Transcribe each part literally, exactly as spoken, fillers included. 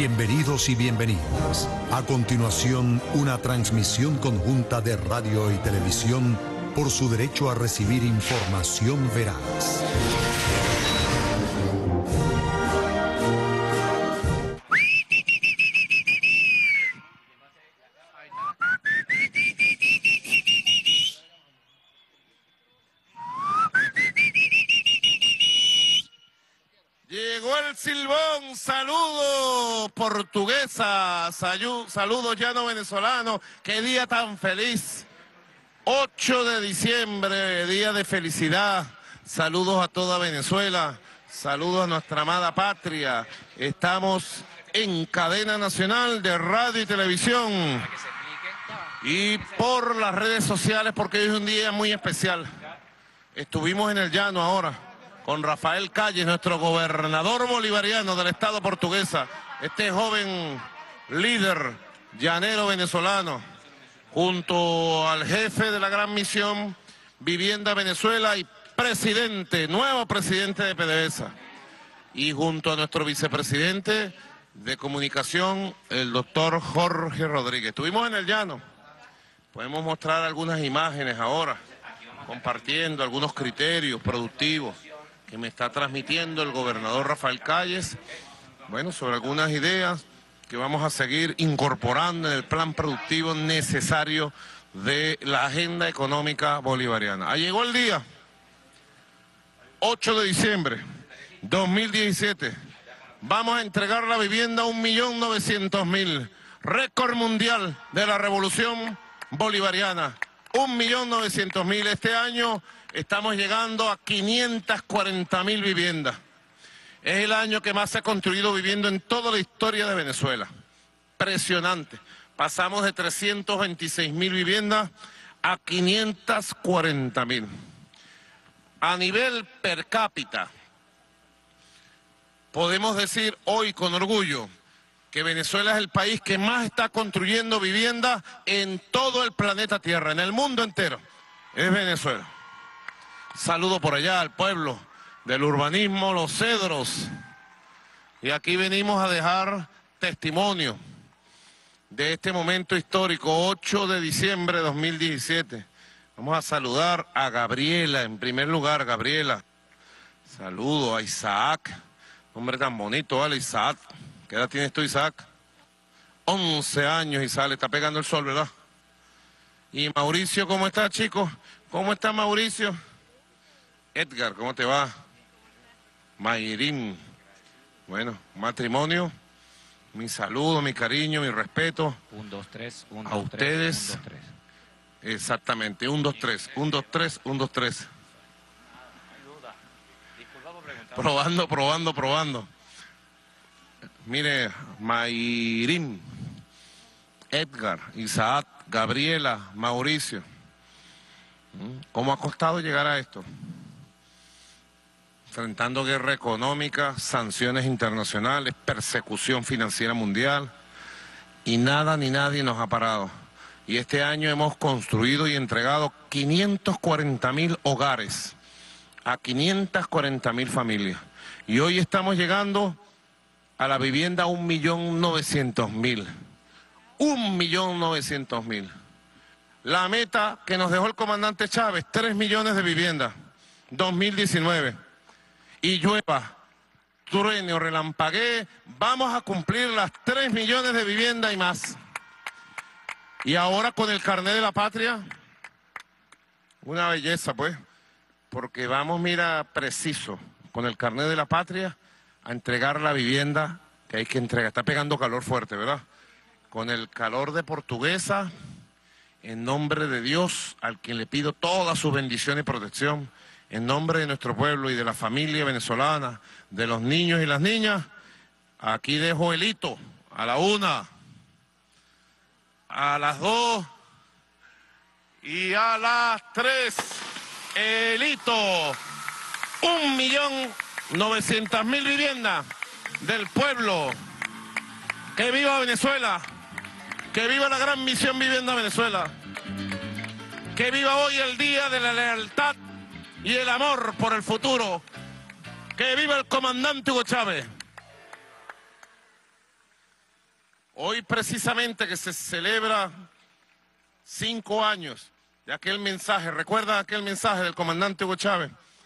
Bienvenidos y bienvenidas. A continuación, una transmisión conjunta de radio y televisión por su derecho a recibir información veraz. Llegó el silbón, saludo portuguesa, saludos llano venezolano, qué día tan feliz, ocho de diciembre, día de felicidad, saludos a toda Venezuela, saludos a nuestra amada patria, estamos en cadena nacional de radio y televisión y por las redes sociales porque hoy es un día muy especial, estuvimos en el llano ahora, con Rafael Calles, nuestro gobernador bolivariano del estado portuguesa, este joven líder llanero venezolano, junto al jefe de la gran misión Vivienda Venezuela y presidente, nuevo presidente de PDVSA, y junto a nuestro vicepresidente de comunicación, el doctor Jorge Rodríguez. Estuvimos en el llano, podemos mostrar algunas imágenes ahora, compartiendo algunos criterios productivos que me está transmitiendo el gobernador Rafael Calles, bueno, sobre algunas ideas que vamos a seguir incorporando en el plan productivo necesario de la agenda económica bolivariana. Ah, llegó el día, ocho de diciembre dos mil diecisiete, vamos a entregar la vivienda a un millón novecientos mil, récord mundial de la revolución bolivariana, un millón novecientos mil. Este año estamos llegando a quinientas cuarenta mil viviendas. Es el año que más se ha construido vivienda en toda la historia de Venezuela. Impresionante. Pasamos de trescientas veintiséis mil viviendas a quinientas cuarenta mil. A nivel per cápita, podemos decir hoy con orgullo que Venezuela es el país que más está construyendo vivienda en todo el planeta Tierra, en el mundo entero. Es Venezuela. Saludo por allá al pueblo del urbanismo Los Cedros. Y aquí venimos a dejar testimonio de este momento histórico, ocho de diciembre de dos mil diecisiete. Vamos a saludar a Gabriela, en primer lugar, Gabriela. Saludo a Isaac, hombre tan bonito, ¿vale? Isaac. ¿Qué edad tienes tú, Isaac? once años, Isaac, le está pegando el sol, ¿verdad? Y Mauricio, ¿cómo está, chicos? ¿Cómo está Mauricio? Edgar, ¿cómo te va? Mayrín. Bueno, matrimonio. Mi saludo, mi cariño, mi respeto. Un, dos, tres, un, a dos, ustedes. Tres, un, dos, tres. Exactamente, un, dos, tres, un, dos, tres, un, dos, tres. Probando, probando, probando. Mire, Mayrín, Edgar, Isaac, Gabriela, Mauricio. ¿Cómo ha costado llegar a esto? Enfrentando guerra económica, sanciones internacionales, persecución financiera mundial, y nada ni nadie nos ha parado. Y este año hemos construido y entregado quinientos cuarenta mil hogares a quinientas cuarenta mil familias. Y hoy estamos llegando a la vivienda un millón novecientos mil. Un millón novecientos mil. La meta que nos dejó el comandante Chávez, tres millones de viviendas, dos mil diecinueve. Y llueva, truene o relampaguee, vamos a cumplir las tres millones de viviendas y más. Y ahora con el carnet de la patria, una belleza pues, porque vamos, mira, preciso, con el carnet de la patria, a entregar la vivienda que hay que entregar. Está pegando calor fuerte, ¿verdad? Con el calor de Portuguesa, en nombre de Dios, al quien le pido toda su bendición y protección, en nombre de nuestro pueblo y de la familia venezolana, de los niños y las niñas, aquí dejo el hito, a la una, a las dos y a las tres. El hito, un millón novecientas mil viviendas del pueblo. ¡Que viva Venezuela! ¡Que viva la gran misión Vivienda Venezuela! ¡Que viva hoy el día de la lealtad y el amor por el futuro! ¡Que viva el comandante Hugo Chávez! Hoy precisamente que se celebra cinco años de aquel mensaje, ¿recuerdan aquel mensaje del comandante Hugo Chávez?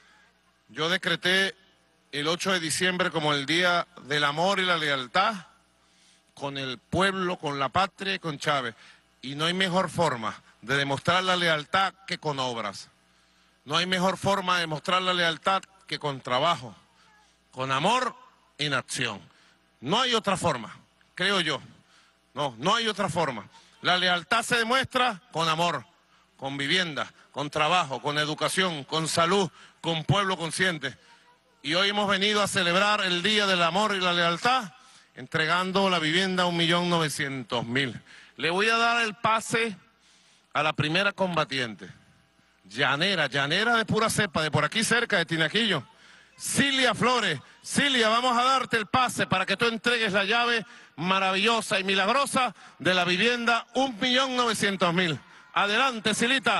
Yo decreté el ocho de diciembre como el Día del Amor y la Lealtad con el pueblo, con la patria y con Chávez. Y no hay mejor forma de demostrar la lealtad que con obras. No hay mejor forma de demostrar la lealtad que con trabajo, con amor en acción. No hay otra forma, creo yo. No, no hay otra forma. La lealtad se demuestra con amor, con vivienda, con trabajo, con educación, con salud, con pueblo consciente. Y hoy hemos venido a celebrar el Día del Amor y la Lealtad, entregando la vivienda a un millón novecientos mil. Le voy a dar el pase a la primera combatiente, llanera, llanera de pura cepa, de por aquí cerca, de Tinaquillo, Cilia Flores. Cilia, vamos a darte el pase para que tú entregues la llave maravillosa y milagrosa de la vivienda un millón novecientos mil. Adelante, Cilita.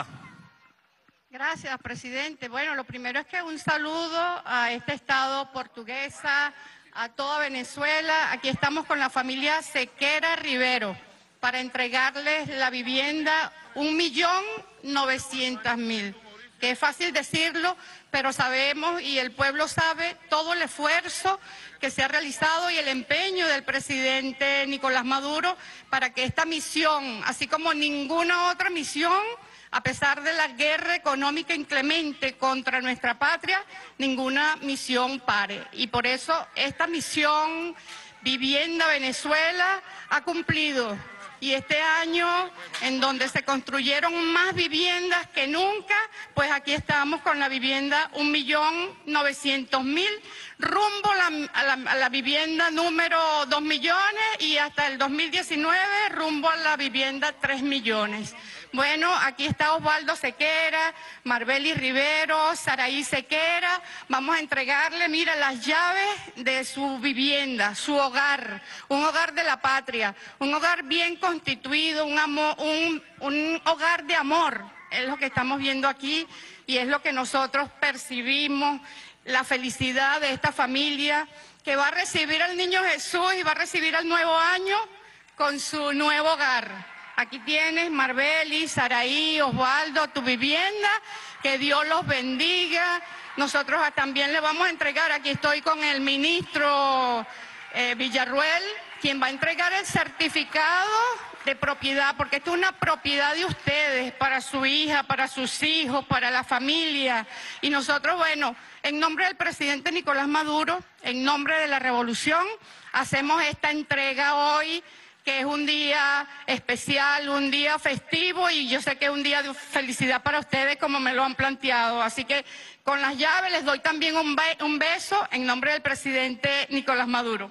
Gracias, presidente. Bueno, lo primero es que un saludo a este estado portuguesa, a toda Venezuela. Aquí estamos con la familia Sequera Rivero para entregarles la vivienda un millón novecientos mil. Que es fácil decirlo, pero sabemos y el pueblo sabe todo el esfuerzo que se ha realizado y el empeño del presidente Nicolás Maduro para que esta misión, así como ninguna otra misión, a pesar de la guerra económica inclemente contra nuestra patria, ninguna misión pare. Y por eso esta misión Vivienda Venezuela ha cumplido. Y este año, en donde se construyeron más viviendas que nunca, pues aquí estamos con la vivienda un millón novecientos mil, rumbo a la, a, la, a la vivienda número dos millones y hasta el dos mil diecinueve rumbo a la vivienda tres millones. Bueno, aquí está Osvaldo Sequera, Marbeli Rivero, Saraí Sequera. Vamos a entregarle, mira, las llaves de su vivienda, su hogar, un hogar de la patria, un hogar bien constituido, un, amor, un, un hogar de amor. Es lo que estamos viendo aquí y es lo que nosotros percibimos, la felicidad de esta familia que va a recibir al niño Jesús y va a recibir al nuevo año con su nuevo hogar. Aquí tienes, Marbeli, Saraí, Osvaldo, tu vivienda, que Dios los bendiga. Nosotros también le vamos a entregar, aquí estoy con el ministro eh, Villarruel, quien va a entregar el certificado de propiedad, porque esto es una propiedad de ustedes, para su hija, para sus hijos, para la familia. Y nosotros, bueno, en nombre del presidente Nicolás Maduro, en nombre de la revolución, hacemos esta entrega hoy, que es un día especial, un día festivo y yo sé que es un día de felicidad para ustedes como me lo han planteado. Así que con las llaves les doy también un, be un beso en nombre del presidente Nicolás Maduro.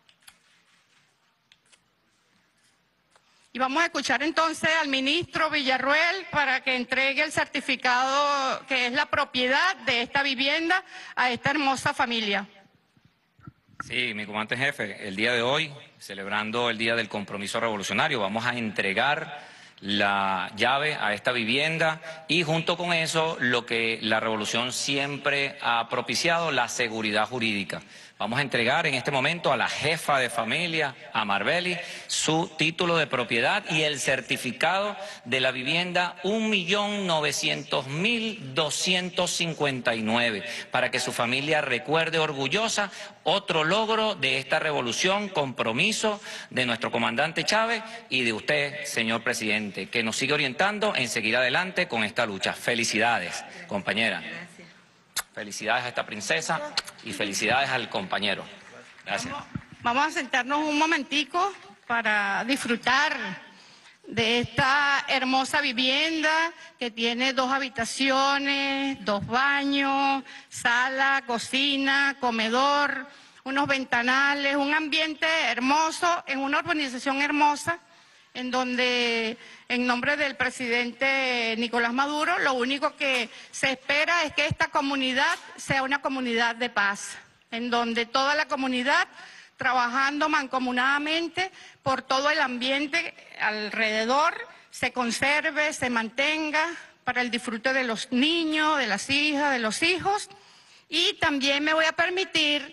Y vamos a escuchar entonces al ministro Villarruel para que entregue el certificado que es la propiedad de esta vivienda a esta hermosa familia. Sí, mi comandante jefe, el día de hoy, celebrando el Día del Compromiso Revolucionario, vamos a entregar la llave a esta vivienda y junto con eso lo que la revolución siempre ha propiciado, la seguridad jurídica. Vamos a entregar en este momento a la jefa de familia, a Marbeli, su título de propiedad y el certificado de la vivienda un millón novecientos mil doscientos cincuenta y nueve, para que su familia recuerde orgullosa otro logro de esta revolución, compromiso de nuestro comandante Chávez y de usted, señor presidente, que nos sigue orientando en seguir adelante con esta lucha. Felicidades, compañera. Felicidades a esta princesa y felicidades al compañero. Gracias. Vamos, vamos a sentarnos un momentico para disfrutar de esta hermosa vivienda que tiene dos habitaciones, dos baños, sala, cocina, comedor, unos ventanales, un ambiente hermoso en una urbanización hermosa en donde, en nombre del presidente Nicolás Maduro, lo único que se espera es que esta comunidad sea una comunidad de paz, en donde toda la comunidad, trabajando mancomunadamente por todo el ambiente alrededor, se conserve, se mantenga para el disfrute de los niños, de las hijas, de los hijos. Y también me voy a permitir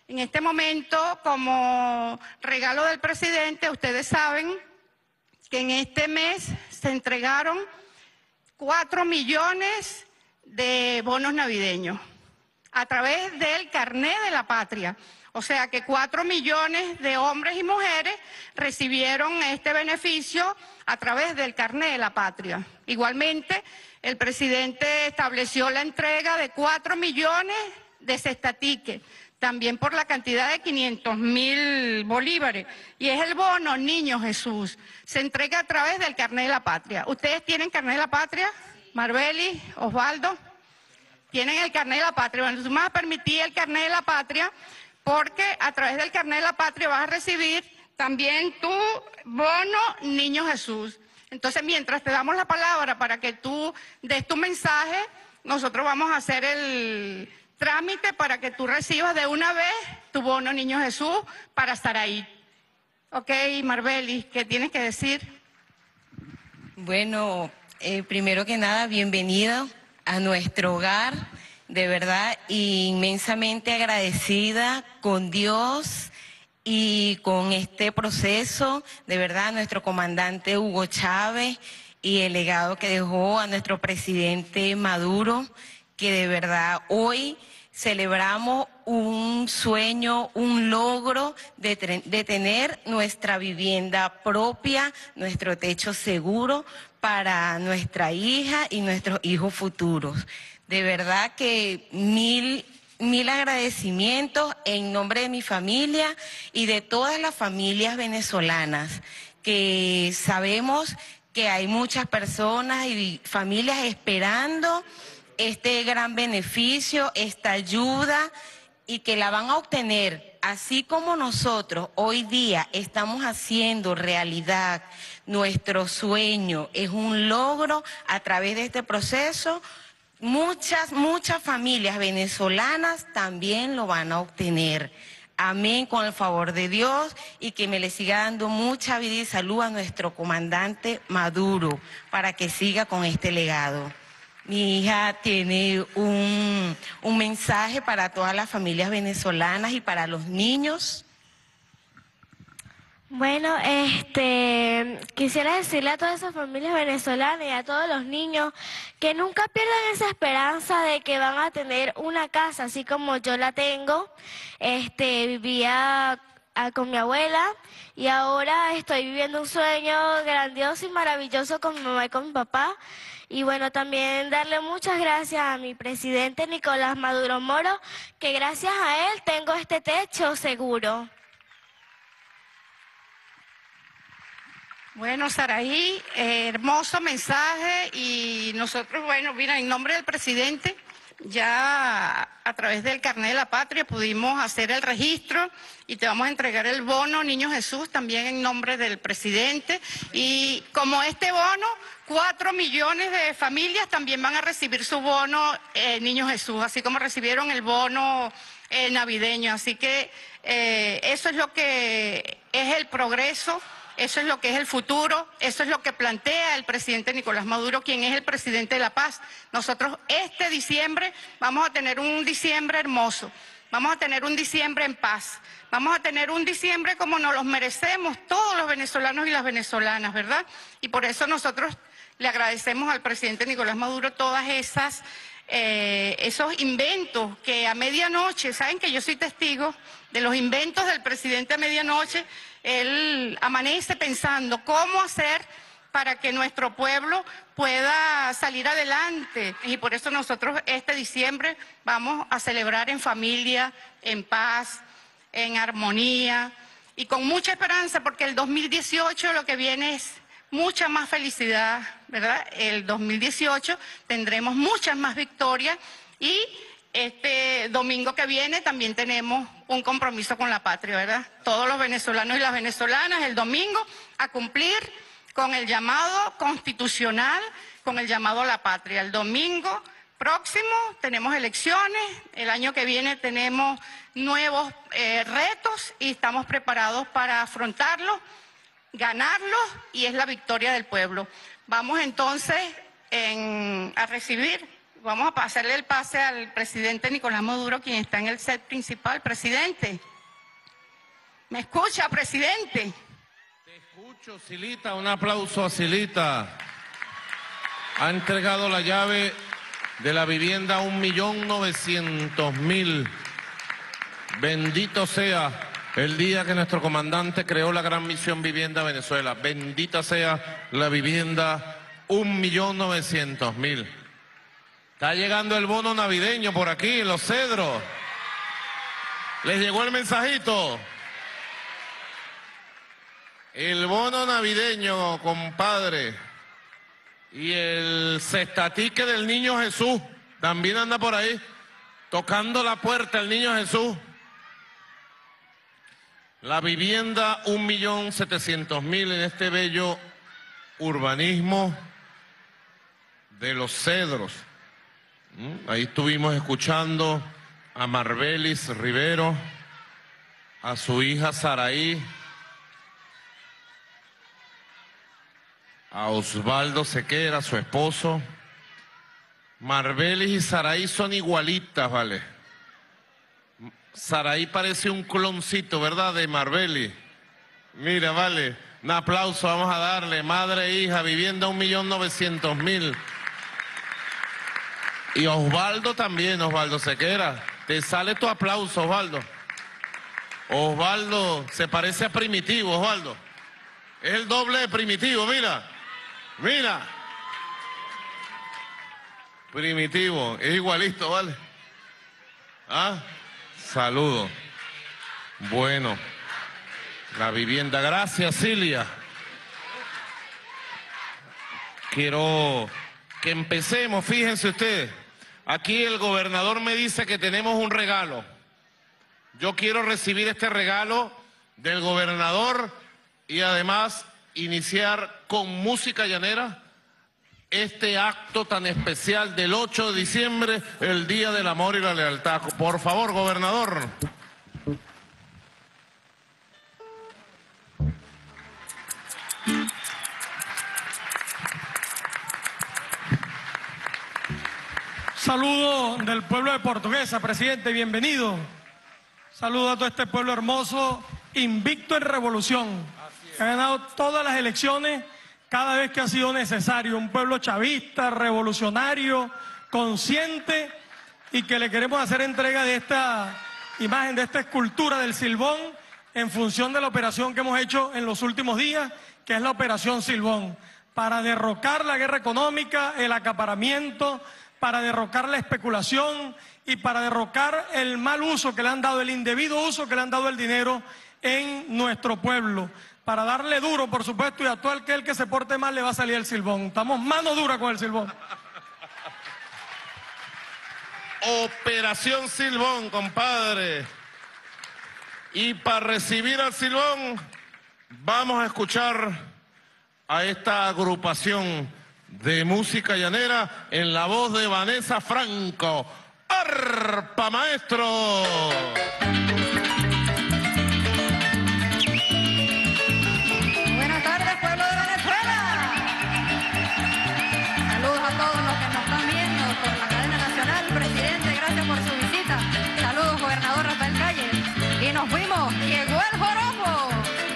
En este momento, como regalo del presidente, ustedes saben que en este mes se entregaron cuatro millones de bonos navideños a través del Carné de la Patria. O sea que cuatro millones de hombres y mujeres recibieron este beneficio a través del Carné de la Patria. Igualmente, el presidente estableció la entrega de cuatro millones de cestatiques, también por la cantidad de quinientos mil bolívares. Y es el bono Niño Jesús. Se entrega a través del Carné de la Patria. ¿Ustedes tienen Carné de la Patria? Marbeli, Osvaldo, tienen el Carné de la Patria. Bueno, tú me vas a permitir el Carné de la Patria porque a través del Carné de la Patria vas a recibir también tu bono Niño Jesús. Entonces, mientras te damos la palabra para que tú des tu mensaje, nosotros vamos a hacer el trámite para que tú recibas de una vez tu bono Niño Jesús para estar ahí. Ok, Marbeli, ¿qué tienes que decir? Bueno, eh, primero que nada, bienvenido a nuestro hogar, de verdad, inmensamente agradecida con Dios y con este proceso, de verdad, nuestro comandante Hugo Chávez y el legado que dejó a nuestro presidente Maduro, que de verdad hoy celebramos un sueño, un logro de, de tener nuestra vivienda propia, nuestro techo seguro para nuestra hija y nuestros hijos futuros. De verdad que mil, mil agradecimientos en nombre de mi familia y de todas las familias venezolanas, que sabemos que hay muchas personas y familias esperando este gran beneficio, esta ayuda, y que la van a obtener, así como nosotros hoy día estamos haciendo realidad nuestro sueño, es un logro a través de este proceso. Muchas, muchas familias venezolanas también lo van a obtener. Amén, con el favor de Dios, y que me le siga dando mucha vida y salud a nuestro comandante Maduro para que siga con este legado. Mi hija tiene un, un mensaje para todas las familias venezolanas y para los niños. Bueno, este, quisiera decirle a todas esas familias venezolanas y a todos los niños que nunca pierdan esa esperanza de que van a tener una casa, así como yo la tengo. Este, vivía a, con mi abuela y ahora estoy viviendo un sueño grandioso y maravilloso con mi mamá y con mi papá. Y bueno, también darle muchas gracias a mi presidente Nicolás Maduro Moro, que gracias a él tengo este techo seguro. Bueno, Saraí, eh, hermoso mensaje, y nosotros, bueno, mira, en nombre del presidente, ya a través del Carné de la Patria pudimos hacer el registro y te vamos a entregar el bono Niño Jesús también en nombre del presidente. Y como este bono, cuatro millones de familias también van a recibir su bono eh, Niño Jesús, así como recibieron el bono eh, navideño. Así que eh, eso es lo que es el progreso. Eso es lo que es el futuro, eso es lo que plantea el presidente Nicolás Maduro, quien es el presidente de la paz. Nosotros este diciembre vamos a tener un diciembre hermoso, vamos a tener un diciembre en paz, vamos a tener un diciembre como nos los merecemos todos los venezolanos y las venezolanas, ¿verdad? Y por eso nosotros le agradecemos al presidente Nicolás Maduro todas esas, eh, esos inventos que a medianoche, saben que yo soy testigo de los inventos del presidente a medianoche. Él amanece pensando cómo hacer para que nuestro pueblo pueda salir adelante. Y por eso nosotros este diciembre vamos a celebrar en familia, en paz, en armonía y con mucha esperanza, porque el dos mil dieciocho lo que viene es mucha más felicidad, ¿verdad? El dos mil dieciocho tendremos muchas más victorias y este domingo que viene también tenemos un compromiso con la patria, ¿verdad? Todos los venezolanos y las venezolanas el domingo a cumplir con el llamado constitucional, con el llamado a la patria. El domingo próximo tenemos elecciones, el año que viene tenemos nuevos eh, retos y estamos preparados para afrontarlos, ganarlos, y es la victoria del pueblo. Vamos entonces en, a recibir Vamos a pasarle el pase al presidente Nicolás Maduro, quien está en el set principal. Presidente, ¿me escucha, presidente? Te escucho, Silita. Un aplauso a Silita. Ha entregado la llave de la vivienda a un millón novecientos mil. Bendito sea el día que nuestro comandante creó la gran misión Vivienda Venezuela. Bendita sea la vivienda, un millón novecientos mil. Está llegando el bono navideño por aquí, en Los Cedros. ¿Les llegó el mensajito? El bono navideño, compadre. Y el cestatique del Niño Jesús también anda por ahí, tocando la puerta el Niño Jesús. La vivienda, un millón setecientos mil en este bello urbanismo de Los Cedros. ¿Mm? Ahí estuvimos escuchando a Marbelis Rivero, a su hija Saraí, a Osvaldo Sequera, su esposo. Marbelis y Saraí son igualitas, ¿vale? Saraí parece un cloncito, ¿verdad?, de Marbelis. Mira, vale, un aplauso vamos a darle. Madre e hija, vivienda un millón novecientos mil. Y Osvaldo también, Osvaldo Sequera. Te sale tu aplauso, Osvaldo. Osvaldo se parece a Primitivo, Osvaldo. Es el doble de Primitivo, mira. Mira. Primitivo, es igualito, ¿vale? ¿Ah? Saludos. Bueno, la vivienda. Gracias, Cilia. Quiero que empecemos, fíjense ustedes. Aquí el gobernador me dice que tenemos un regalo. Yo quiero recibir este regalo del gobernador y además iniciar con música llanera este acto tan especial del ocho de diciembre, el Día del Amor y la Lealtad. Por favor, gobernador. Saludo del pueblo de Portuguesa, presidente, bienvenido. Saludo a todo este pueblo hermoso, invicto en revolución. Ha ganado todas las elecciones cada vez que ha sido necesario. Un pueblo chavista, revolucionario, consciente, y que le queremos hacer entrega de esta imagen, de esta escultura del Silbón, en función de la operación que hemos hecho en los últimos días, que es la Operación Silbón, para derrocar la guerra económica, el acaparamiento, para derrocar la especulación y para derrocar el mal uso que le han dado, el indebido uso que le han dado el dinero en nuestro pueblo. Para darle duro, por supuesto, y a todo aquel que se porte mal le va a salir el Silbón. Estamos mano dura con el Silbón. Operación Silbón, compadre. Y para recibir al Silbón, vamos a escuchar a esta agrupación de música llanera en la voz de Vanessa Franco. ¡Arpa, maestro! Buenas tardes, pueblo de Venezuela. Saludos a todos los que nos están viendo por la cadena nacional. Presidente, gracias por su visita. Saludos, gobernador Rafael Calle. Y nos fuimos. Llegó el joropo.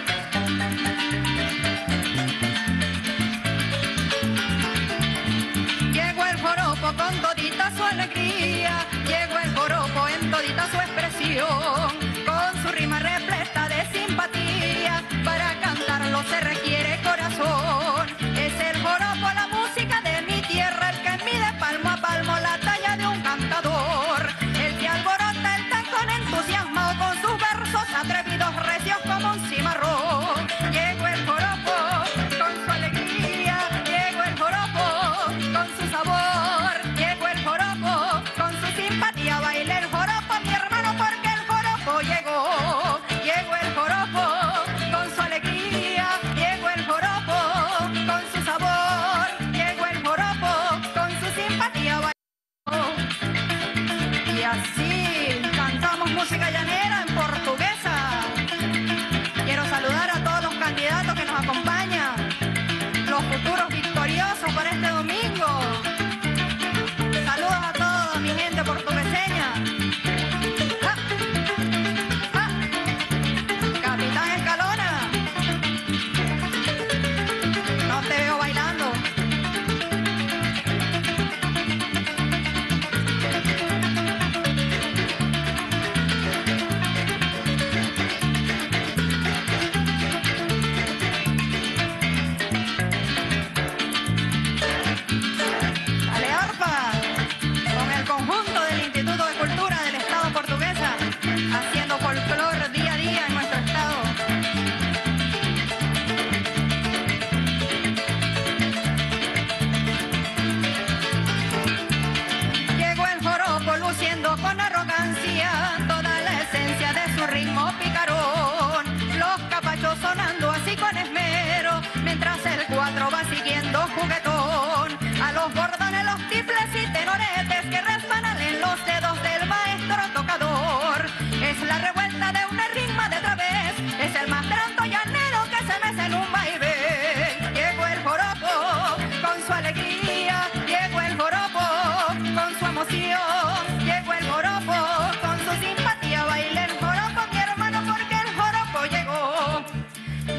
Llegó el joropo con todita su alegría. Llegó el joropo en todita su expresión.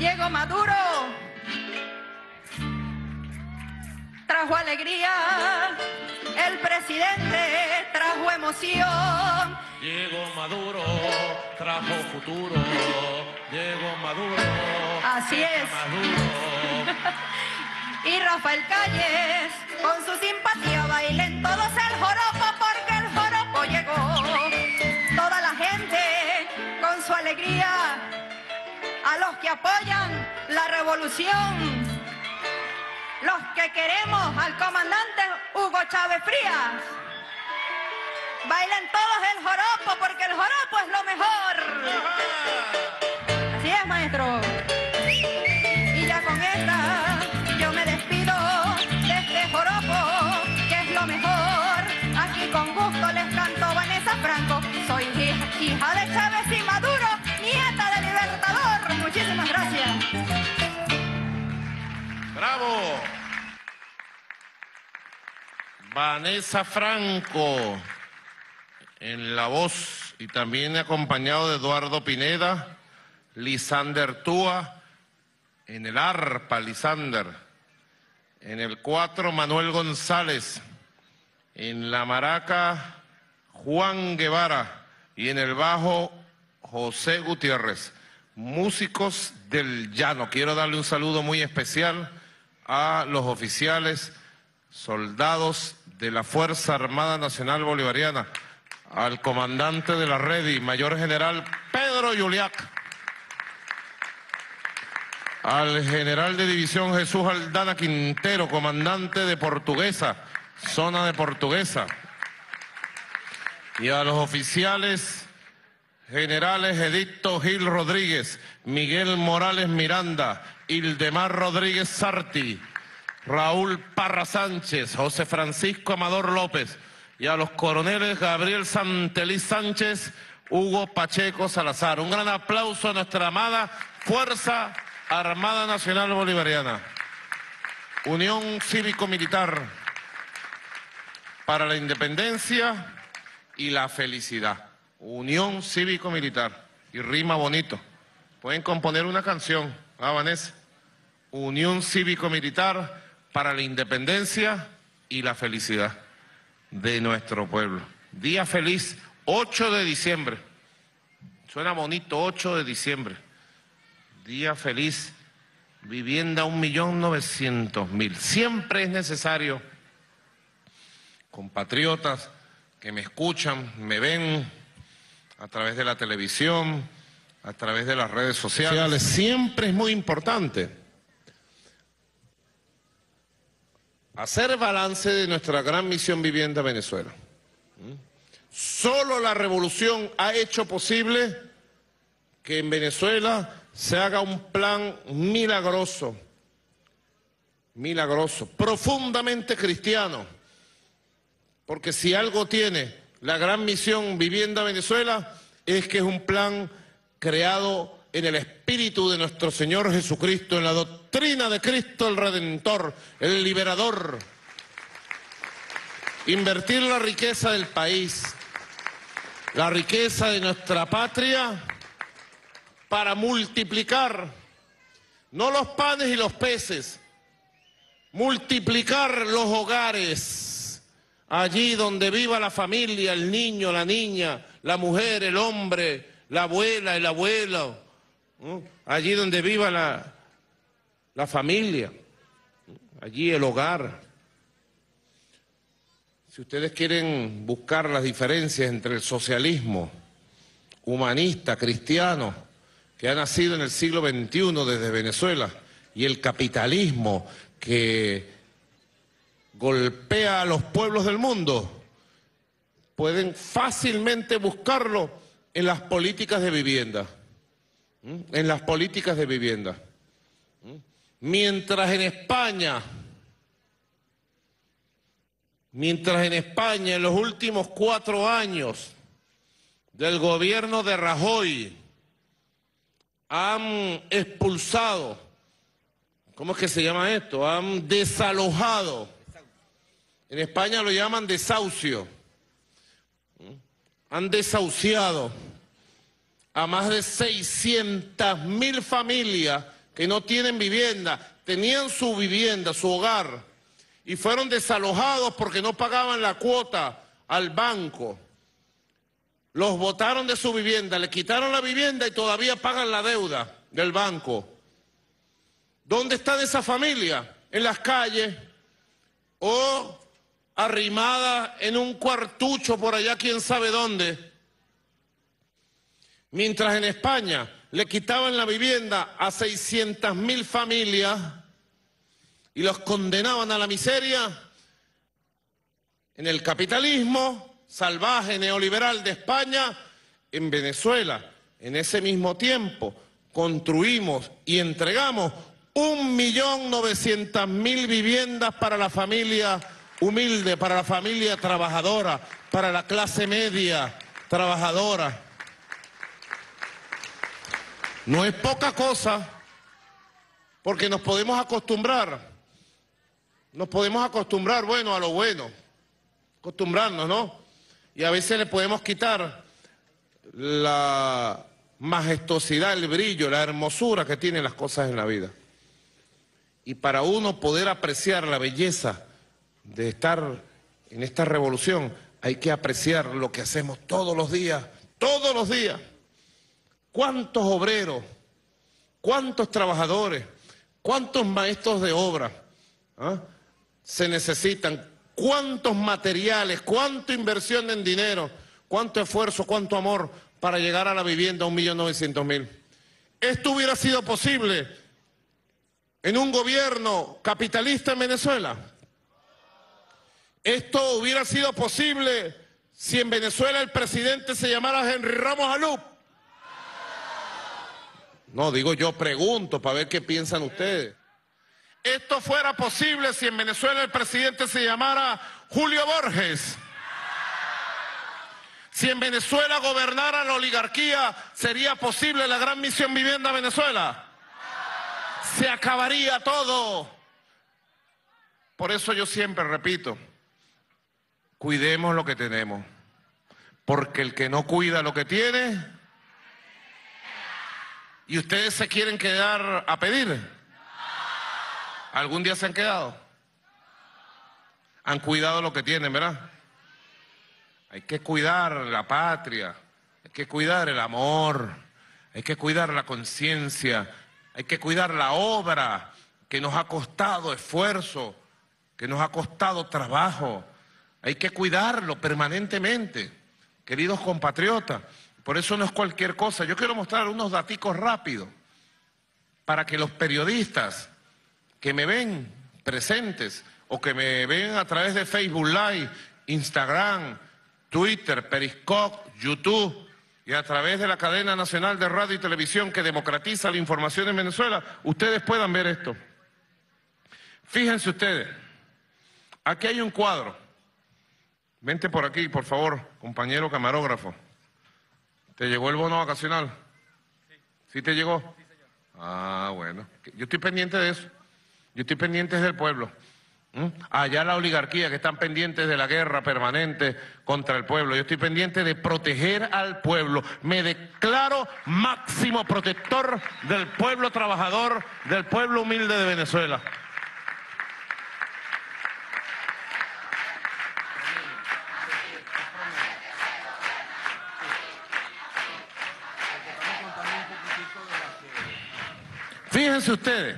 llegó Maduro, trajo alegría, el presidente trajo emoción. Llegó Maduro, trajo futuro, llegó Maduro. Así es. Maduro. Y Rafael Calles, con su simpatía, bailen todos el joropo, porque el joropo llegó. Toda la gente, con su alegría, a los que apoyan la revolución, los que queremos al comandante Hugo Chávez Frías. Bailen todos el joropo, porque el joropo es lo mejor. Así es, maestro. Y ya con esta yo me despido de este joropo, que es lo mejor. Aquí con gusto les canto Vanessa Franco. Soy hija, hija de Chávez y Maduro, nieta del Libertador. Muchísimas gracias. ¡Bravo! Vanessa Franco en la voz, y también acompañado de Eduardo Pineda, Lisander Túa en el arpa, Lisander, en el cuatro Manuel González, en la maraca Juan Guevara y en el bajo José Gutiérrez, músicos del llano. Quiero darle un saludo muy especial a los oficiales, soldados de la Fuerza Armada Nacional Bolivariana, al comandante de la Redi, mayor general Pedro Yuliac, al general de división Jesús Aldana Quintero, comandante de Portuguesa, zona de Portuguesa, y a los oficiales generales Edicto Gil Rodríguez, Miguel Morales Miranda, Ildemar Rodríguez Sarti, Raúl Parra Sánchez, José Francisco Amador López, y a los coroneles Gabriel Santeliz Sánchez, Hugo Pacheco Salazar. Un gran aplauso a nuestra amada Fuerza Armada Nacional Bolivariana. Unión Cívico-Militar para la Independencia y la Felicidad. Unión Cívico-Militar. Y rima bonito. Pueden componer una canción, ¿ah, Vanessa? Unión Cívico-Militar para la Independencia y la Felicidad de nuestro pueblo. Día feliz, ocho de diciembre. Suena bonito, ocho de diciembre. Día feliz, vivienda un millón novecientos mil. Siempre es necesario, compatriotas que me escuchan, me ven a través de la televisión, a través de las redes sociales, siempre es muy importante hacer balance de nuestra gran misión Vivienda Venezuela. Solo la revolución ha hecho posible que en Venezuela se haga un plan milagroso, milagroso, profundamente cristiano, porque si algo tiene la gran misión Vivienda Venezuela es que es un plan creado en el espíritu de nuestro Señor Jesucristo, en la doctrina de Cristo el Redentor, el Liberador. Invertir la riqueza del país, la riqueza de nuestra patria, para multiplicar, no los panes y los peces, multiplicar los hogares, allí donde viva la familia, el niño, la niña, la mujer, el hombre, la abuela, el abuelo, ¿no? Allí donde viva la, la familia, allí el hogar. Si ustedes quieren buscar las diferencias entre el socialismo humanista, cristiano, que ha nacido en el siglo veintiuno desde Venezuela, y el capitalismo que golpea a los pueblos del mundo, pueden fácilmente buscarlo en las políticas de vivienda. En las políticas de vivienda. Mientras en España, mientras en España en los últimos cuatro años del gobierno de Rajoy han expulsado, ¿cómo es que se llama esto? Han desalojado, en España lo llaman desahucio, han desahuciado a más de seiscientas mil familias que no tienen vivienda, tenían su vivienda, su hogar, y fueron desalojados porque no pagaban la cuota al banco. Los botaron de su vivienda, le quitaron la vivienda y todavía pagan la deuda del banco. ¿Dónde están esa familia? En las calles o arrimada en un cuartucho por allá, quién sabe dónde. Mientras en España le quitaban la vivienda a seiscientas mil familias y los condenaban a la miseria, en el capitalismo salvaje neoliberal de España, en Venezuela, en ese mismo tiempo, construimos y entregamos un millón novecientas mil viviendas para la familia humilde, para la familia trabajadora, para la clase media trabajadora. No es poca cosa, porque nos podemos acostumbrar, nos podemos acostumbrar, bueno, a lo bueno, acostumbrarnos, ¿no? Y a veces le podemos quitar la majestuosidad, el brillo, la hermosura que tienen las cosas en la vida. Y para uno poder apreciar la belleza de estar en esta revolución, hay que apreciar lo que hacemos todos los días, todos los días. ¿Cuántos obreros, cuántos trabajadores, cuántos maestros de obra ¿ah? se necesitan? ¿Cuántos materiales, cuánta inversión en dinero, cuánto esfuerzo, cuánto amor para llegar a la vivienda a un millón novecientos mil? Esto hubiera sido posible en un gobierno capitalista en Venezuela. Esto hubiera sido posible si en Venezuela el presidente se llamara Henry Ramos Alup. No, digo yo, pregunto para ver qué piensan ustedes. Esto fuera posible si en Venezuela el presidente se llamara Julio Borges. Si en Venezuela gobernara la oligarquía, ¿sería posible la gran misión Vivienda Venezuela? Se acabaría todo. Por eso yo siempre repito, cuidemos lo que tenemos, porque el que no cuida lo que tiene, y ustedes se quieren quedar a pedir. ¿Algún día se han quedado? Han cuidado lo que tienen, ¿verdad? Hay que cuidar la patria, hay que cuidar el amor, hay que cuidar la conciencia, hay que cuidar la obra que nos ha costado esfuerzo, que nos ha costado trabajo. Hay que cuidarlo permanentemente, queridos compatriotas. Por eso no es cualquier cosa. Yo quiero mostrar unos daticos rápidos para que los periodistas que me ven presentes o que me ven a través de Facebook Live, Instagram, Twitter, Periscope, YouTube y a través de la cadena nacional de radio y televisión que democratiza la información en Venezuela, ustedes puedan ver esto. Fíjense ustedes, aquí hay un cuadro. Vente por aquí, por favor, compañero camarógrafo. ¿Te llegó el bono vacacional? Sí. ¿Sí te llegó? Sí, señor. Ah, bueno. Yo estoy pendiente de eso. Yo estoy pendiente del pueblo. ¿Mm? Allá la oligarquía que están pendientes de la guerra permanente contra el pueblo. Yo estoy pendiente de proteger al pueblo. Me declaro máximo protector del pueblo trabajador, del pueblo humilde de Venezuela. Fíjense ustedes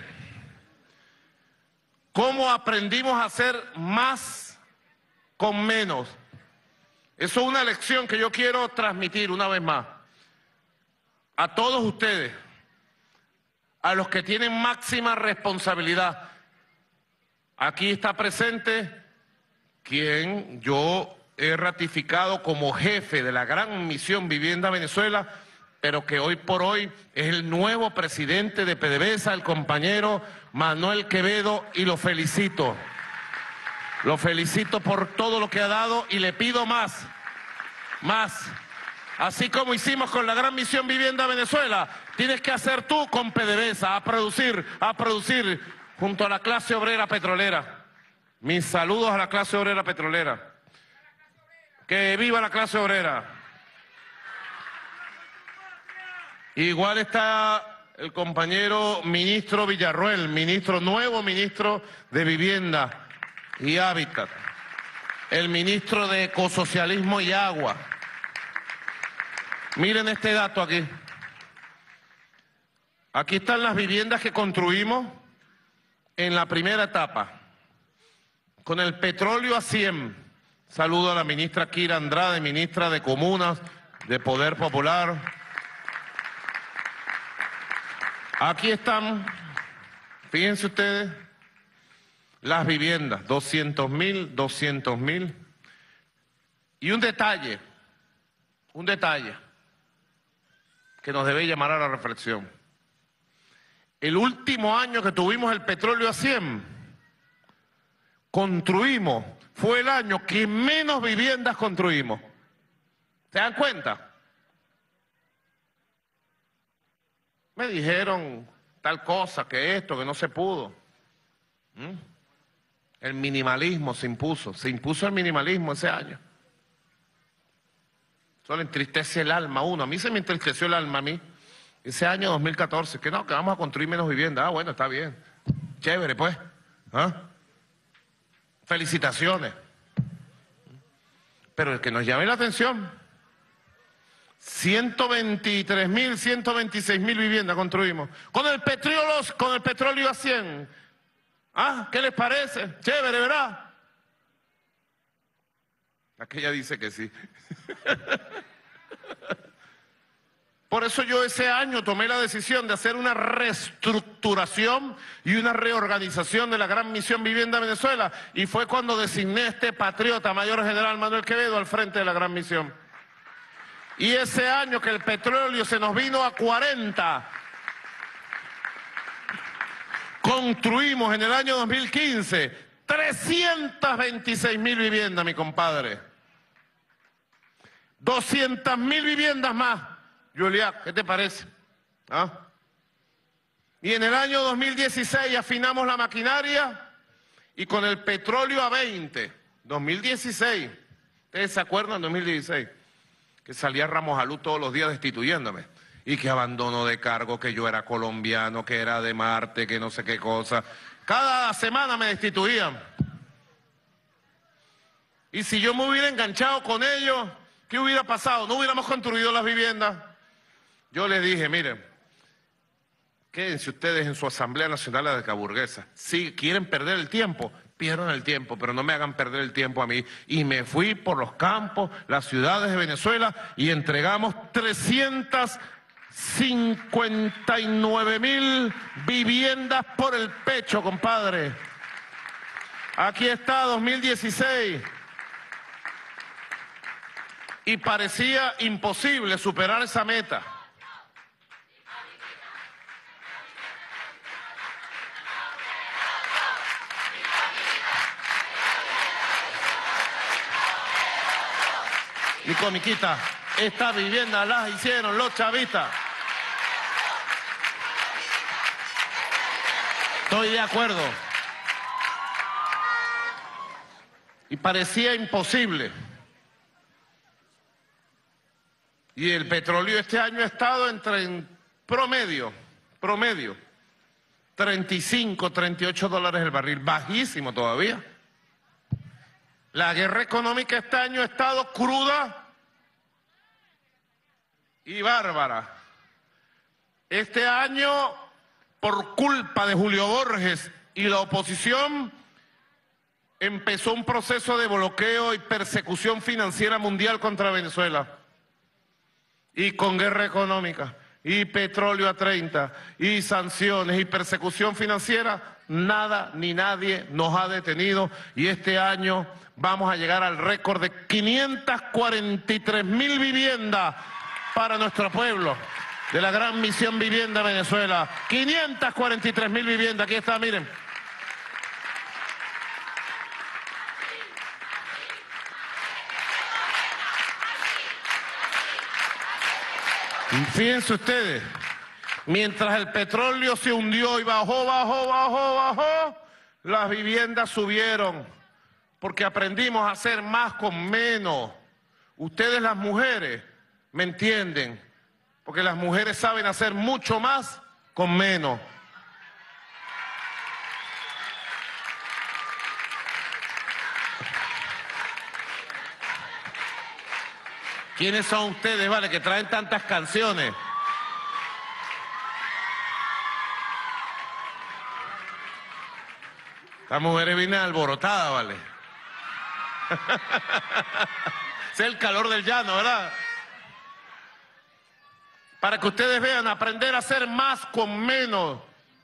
cómo aprendimos a hacer más con menos. Eso es una lección que yo quiero transmitir una vez más a todos ustedes, a los que tienen máxima responsabilidad. Aquí está presente quien yo he ratificado como jefe de la gran misión Vivienda Venezuela, pero que hoy por hoy es el nuevo presidente de PDVSA, el compañero Manuel Quevedo, y lo felicito. Lo felicito por todo lo que ha dado y le pido más, más. Así como hicimos con la gran misión Vivienda Venezuela, tienes que hacer tú con PDVSA, a producir, a producir junto a la clase obrera petrolera. Mis saludos a la clase obrera petrolera. Que viva la clase obrera. Igual está el compañero ministro Villarroel, ministro nuevo ministro de Vivienda y Hábitat, el ministro de Ecosocialismo y Agua. Miren este dato aquí. Aquí están las viviendas que construimos en la primera etapa, con el petróleo a cien. Saludo a la ministra Kira Andrade, ministra de Comunas, de Poder Popular. Aquí están, fíjense ustedes, las viviendas, doscientos mil, doscientos mil. Y un detalle, un detalle que nos debe llamar a la reflexión. El último año que tuvimos el petróleo a cien, construimos, fue el año que menos viviendas construimos. ¿Se dan cuenta? Me dijeron tal cosa, que esto, que no se pudo. ¿Mm? El minimalismo se impuso, se impuso el minimalismo ese año. Eso le entristece el alma a uno. A mí se me entristeció el alma a mí. Ese año dos mil catorce, que no, que vamos a construir menos viviendas. Ah, bueno, está bien. Chévere, pues. ¿Ah? Felicitaciones. Pero el que nos llame la atención, ciento veintitrés mil, ciento veintiséis mil viviendas construimos. Con el petróleo, con el petróleo a cien. ¿Ah? ¿Qué les parece? Chévere, ¿verdad? Aquella dice que sí. Por eso yo ese año tomé la decisión de hacer una reestructuración y una reorganización de la Gran Misión Vivienda Venezuela, y fue cuando designé a este patriota, Mayor General Manuel Quevedo, al frente de la Gran Misión. Y ese año que el petróleo se nos vino a cuarenta, construimos en el año dos mil quince trescientas veintiséis mil viviendas, mi compadre. doscientas mil viviendas más. Julia, ¿qué te parece? ¿Ah? Y en el año dos mil dieciséis afinamos la maquinaria y con el petróleo a veinte, dos mil dieciséis, ¿ustedes se acuerdan? dos mil dieciséis, que salía Ramos Alú todos los días destituyéndome y que abandono de cargo, que yo era colombiano, que era de Marte, que no sé qué cosa. Cada semana me destituían. Y si yo me hubiera enganchado con ellos, ¿qué hubiera pasado? No hubiéramos construido las viviendas. Yo les dije, miren, quédense ustedes en su Asamblea Nacional de Caburguesa. Si quieren perder el tiempo, pierdan el tiempo, pero no me hagan perder el tiempo a mí. Y me fui por los campos, las ciudades de Venezuela, y entregamos trescientas cincuenta y nueve mil viviendas por el pecho, compadre. Aquí está, dos mil dieciséis. Y parecía imposible superar esa meta. Mi comiquita, estas viviendas las hicieron los chavistas. Estoy de acuerdo. Y parecía imposible. Y el petróleo este año ha estado entre, en promedio, promedio, treinta y cinco, treinta y ocho dólares el barril, bajísimo todavía. La guerra económica este año ha estado cruda y bárbara. Este año, por culpa de Julio Borges y la oposición, empezó un proceso de bloqueo y persecución financiera mundial contra Venezuela. Y con guerra económica, y petróleo a treinta, y sanciones, y persecución financiera, nada ni nadie nos ha detenido. Y este año vamos a llegar al récord de quinientas cuarenta y tres mil viviendas para nuestro pueblo, de la Gran Misión Vivienda Venezuela. quinientas cuarenta y tres mil viviendas, aquí está, miren. Fíjense ustedes, mientras el petróleo se hundió y bajó, bajó, bajó, bajó, las viviendas subieron, porque aprendimos a hacer más con menos. Ustedes las mujeres me entienden, porque las mujeres saben hacer mucho más con menos. ¿Quiénes son ustedes, vale, que traen tantas canciones? Esta mujer viene alborotada, vale. Ese es el calor del llano, ¿verdad? Para que ustedes vean, aprender a hacer más con menos.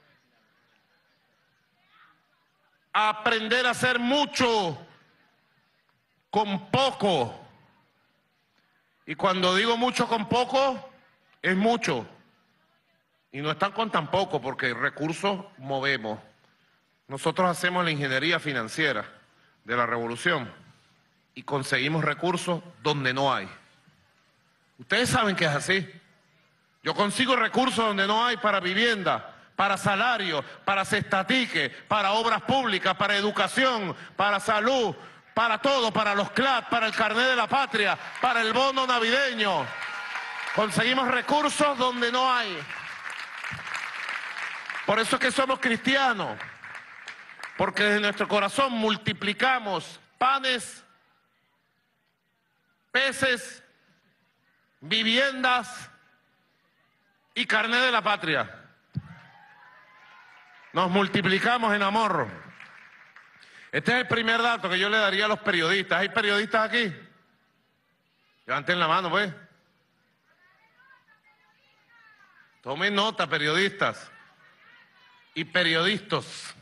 Aprender a hacer mucho con poco. Y cuando digo mucho con poco, es mucho. Y no están con tan poco, porque recursos movemos. Nosotros hacemos la ingeniería financiera de la revolución y conseguimos recursos donde no hay. Ustedes saben que es así. Yo consigo recursos donde no hay para vivienda, para salario, para cestatique, para obras públicas, para educación, para salud, para todo, para los C L A D, para el carnet de la patria, para el bono navideño. Conseguimos recursos donde no hay. Por eso es que somos cristianos. Porque desde nuestro corazón multiplicamos panes, peces, viviendas y carnet de la patria. Nos multiplicamos en amor. Este es el primer dato que yo le daría a los periodistas. ¿Hay periodistas aquí? Levanten la mano, pues. Tomen nota, periodistas y periodistas.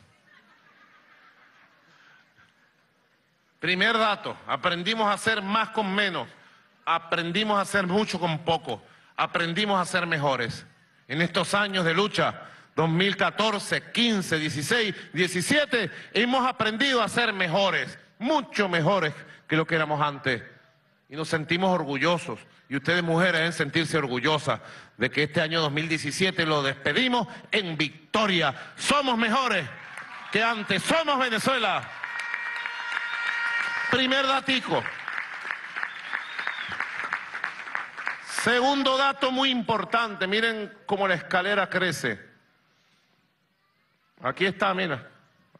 Primer dato, aprendimos a hacer más con menos, aprendimos a hacer mucho con poco, aprendimos a ser mejores. En estos años de lucha, dos mil catorce, quince, dieciséis, diecisiete, hemos aprendido a ser mejores, mucho mejores que lo que éramos antes. Y nos sentimos orgullosos, y ustedes mujeres deben sentirse orgullosas de que este año dos mil diecisiete lo despedimos en victoria. Somos mejores que antes, somos Venezuela. Primer datico. Segundo dato muy importante, miren cómo la escalera crece. Aquí está, mira.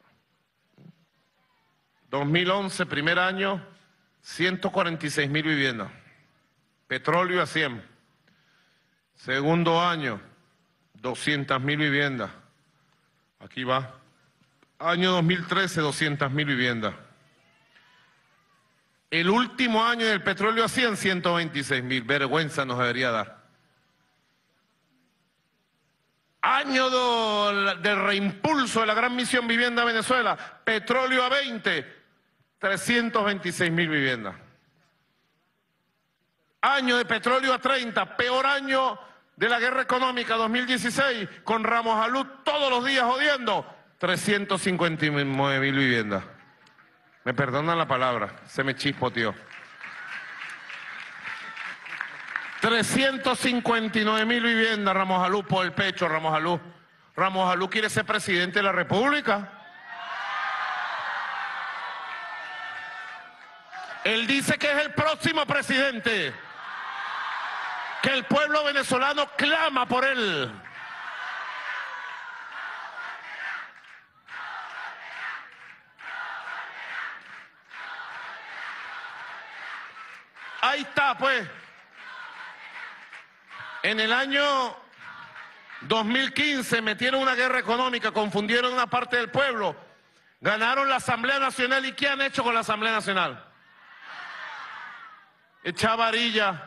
dos mil once, primer año, ciento cuarenta y seis mil viviendas. Petróleo a cien. Segundo año, doscientas mil viviendas. Aquí va. Año dos mil trece, doscientas mil viviendas. El último año del petróleo a cien, ciento veintiséis mil. Vergüenza nos debería dar. Año do, del reimpulso de la gran misión Vivienda Venezuela. Petróleo a veinte, trescientos veintiséis mil viviendas. Año de petróleo a treinta, peor año de la guerra económica, dos mil dieciséis, con Ramos Alud todos los días jodiendo, trescientos cincuenta y nueve mil viviendas. Me perdonan la palabra, se me chispoteó. trescientos cincuenta y nueve mil viviendas, Ramos Alud, por el pecho, Ramos Alud. Ramos Alud quiere ser presidente de la República. Él dice que es el próximo presidente, que el pueblo venezolano clama por él. Ahí está, pues. En el año dos mil quince metieron una guerra económica, confundieron una parte del pueblo, ganaron la Asamblea Nacional. ¿Y qué han hecho con la Asamblea Nacional? Echar varilla,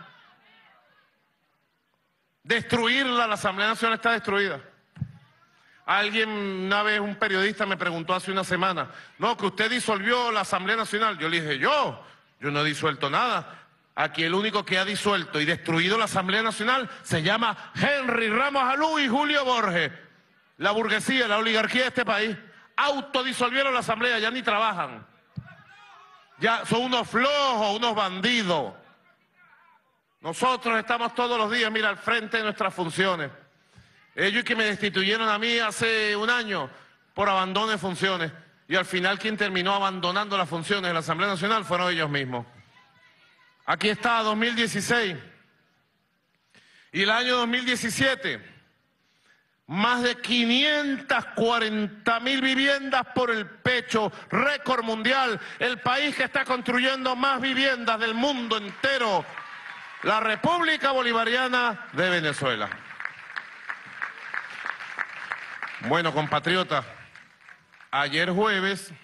destruirla. La Asamblea Nacional está destruida. Alguien, una vez un periodista me preguntó hace una semana, no, que usted disolvió la Asamblea Nacional. Yo le dije, yo, yo no he disuelto nada. Aquí el único que ha disuelto y destruido la Asamblea Nacional se llama Henry Ramos Alud y Julio Borges. La burguesía, la oligarquía de este país autodisolvieron la Asamblea, ya ni trabajan. Ya son unos flojos, unos bandidos. Nosotros estamos todos los días, mira, al frente de nuestras funciones. Ellos que me destituyeron a mí hace un año por abandono de funciones. Y al final quien terminó abandonando las funciones de la Asamblea Nacional fueron ellos mismos. Aquí está dos mil dieciséis. Y el año dos mil diecisiete, Más de quinientas cuarenta mil viviendas por el pecho, récord mundial. El país que está construyendo más viviendas del mundo entero, la República Bolivariana de Venezuela. Bueno, compatriotas, ayer jueves,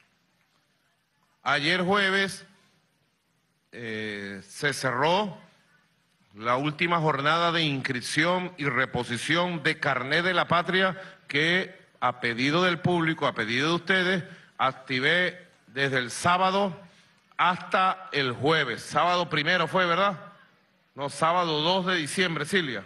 ayer jueves eh, se cerró la última jornada de inscripción y reposición de carnet de la patria que, a pedido del público, a pedido de ustedes, activé desde el sábado hasta el jueves. Sábado primero fue, ¿verdad? No, sábado dos de diciembre, Silvia.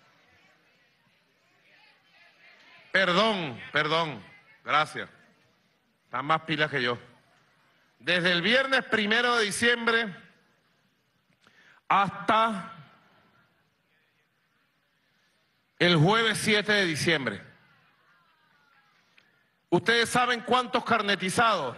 Perdón, perdón, gracias. Están más pilas que yo. Desde el viernes primero de diciembre hasta el jueves siete de diciembre. ¿Ustedes saben cuántos carnetizados?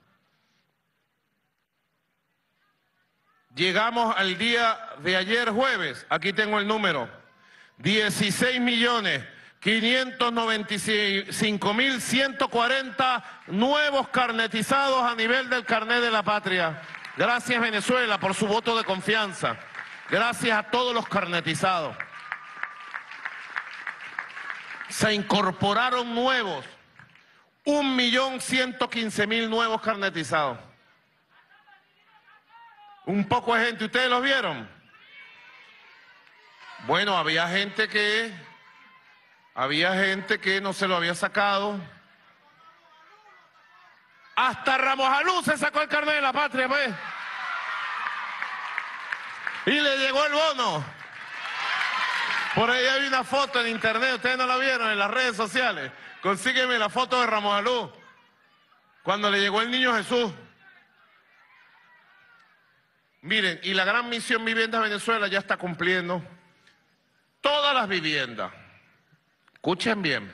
Llegamos al día de ayer jueves, aquí tengo el número, dieciséis millones quinientos noventa y cinco mil ciento cuarenta nuevos carnetizados a nivel del carnet de la patria. Gracias, Venezuela, por su voto de confianza. Gracias a todos los carnetizados. Se incorporaron nuevos, un millón ciento quince mil nuevos carnetizados. Un poco de gente, ¿ustedes los vieron? Bueno, había gente que, había gente que no se lo había sacado. Hasta Ramos Alú se sacó el carnet de la patria, pues. Y le llegó el bono. Por ahí hay una foto en internet, ustedes no la vieron en las redes sociales. Consígueme la foto de Ramos Alú, cuando le llegó el niño Jesús. Miren, y la Gran Misión Viviendas Venezuela ya está cumpliendo todas las viviendas. Escuchen bien.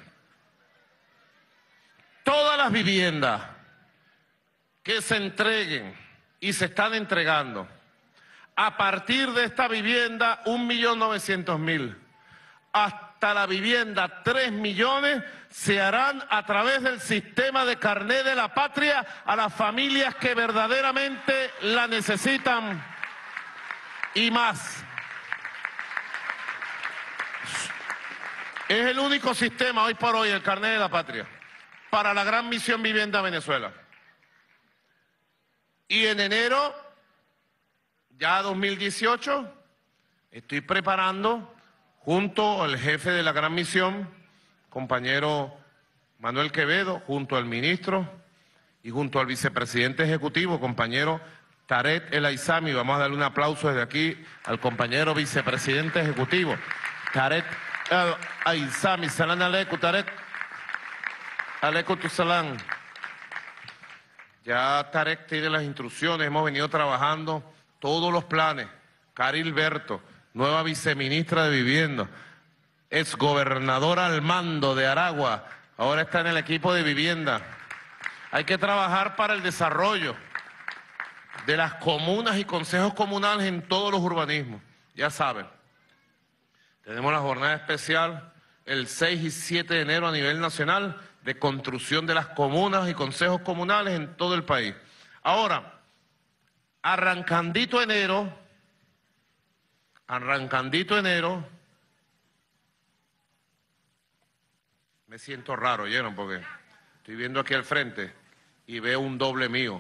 Todas las viviendas que se entreguen y se están entregando. A partir de esta vivienda, un millón novecientos mil. Hasta la vivienda, tres millones, se harán a través del sistema de carnet de la patria a las familias que verdaderamente la necesitan y más. Es el único sistema hoy por hoy, el carnet de la patria, para la Gran Misión Vivienda Venezuela. Y en enero, ya dos mil dieciocho, estoy preparando junto al jefe de la Gran Misión, compañero Manuel Quevedo, junto al ministro y junto al vicepresidente ejecutivo, compañero Tarek El Aizami. Vamos a darle un aplauso desde aquí al compañero vicepresidente ejecutivo, Tarek El Aizami. Salam aleikum, Tarek. Aleikum tu salam. Ya Tarek tiene las instrucciones, hemos venido trabajando todos los planes. Caril Berto, nueva viceministra de Vivienda, exgobernadora al mando de Aragua, ahora está en el equipo de vivienda. Hay que trabajar para el desarrollo de las comunas y consejos comunales en todos los urbanismos. Ya saben, tenemos la jornada especial el seis y siete de enero a nivel nacional de construcción de las comunas y consejos comunales en todo el país. Ahora, arrancandito enero, arrancandito enero, me siento raro, ¿oyeron? Porque estoy viendo aquí al frente y veo un doble mío.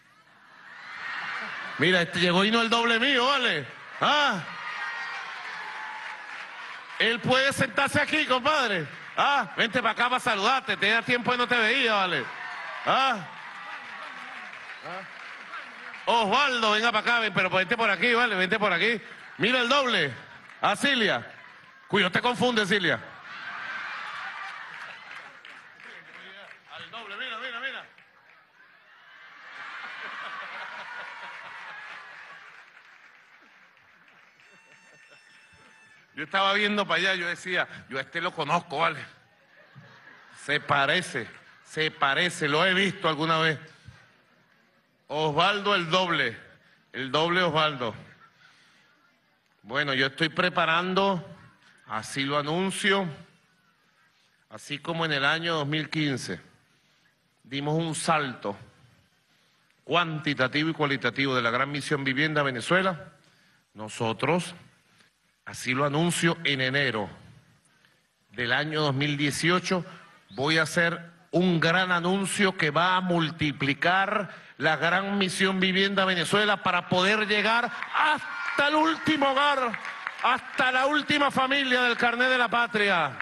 Mira, este llegó y no el doble mío, ¿vale? Ah, él puede sentarse aquí, compadre. Ah, vente para acá para saludarte, tenía tiempo y no te veía, ¿vale? Ah, ah. Osvaldo, venga para acá, ven, pero vente por aquí, ¿vale? Vente por aquí. Mira el doble. Ah, Cilia. Cuidado, te confunde, Cilia. Al doble, mira, mira, mira. Yo estaba viendo para allá, yo decía, yo a este lo conozco, ¿vale? Se parece, se parece, lo he visto alguna vez. Osvaldo el doble, el doble Osvaldo. Bueno, yo estoy preparando, así lo anuncio, así como en el año dos mil quince dimos un salto cuantitativo y cualitativo de la Gran Misión Vivienda Venezuela, nosotros, así lo anuncio, en enero del año dos mil dieciocho, voy a hacer un gran anuncio que va a multiplicar la Gran Misión Vivienda Venezuela para poder llegar hasta el último hogar, hasta la última familia del Carnet de la Patria.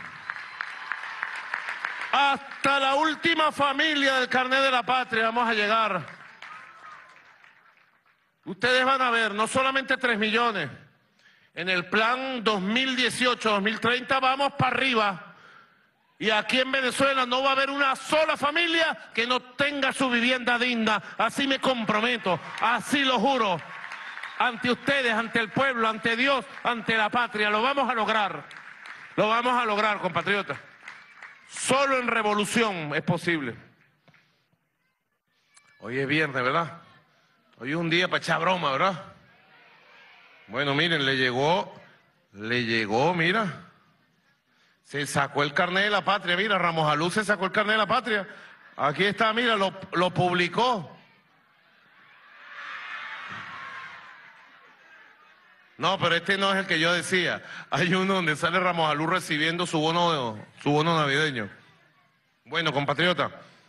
Hasta la última familia del Carnet de la Patria vamos a llegar. Ustedes van a ver, no solamente tres millones, en el plan dos mil dieciocho dos mil treinta vamos para arriba. Y aquí en Venezuela no va a haber una sola familia que no tenga su vivienda digna. Así me comprometo, así lo juro. Ante ustedes, ante el pueblo, ante Dios, ante la patria. Lo vamos a lograr. Lo vamos a lograr, compatriotas. Solo en revolución es posible. Hoy es viernes, ¿verdad? Hoy es un día para echar broma, ¿verdad? Bueno, miren, le llegó, le llegó, mira. Se sacó el Carnet de la Patria, mira, Ramos Aluz se sacó el Carnet de la Patria. Aquí está, mira, lo, lo publicó. No, pero este no es el que yo decía. Hay uno donde sale Ramos Aluz recibiendo su bono, su bono navideño. Bueno, compatriota,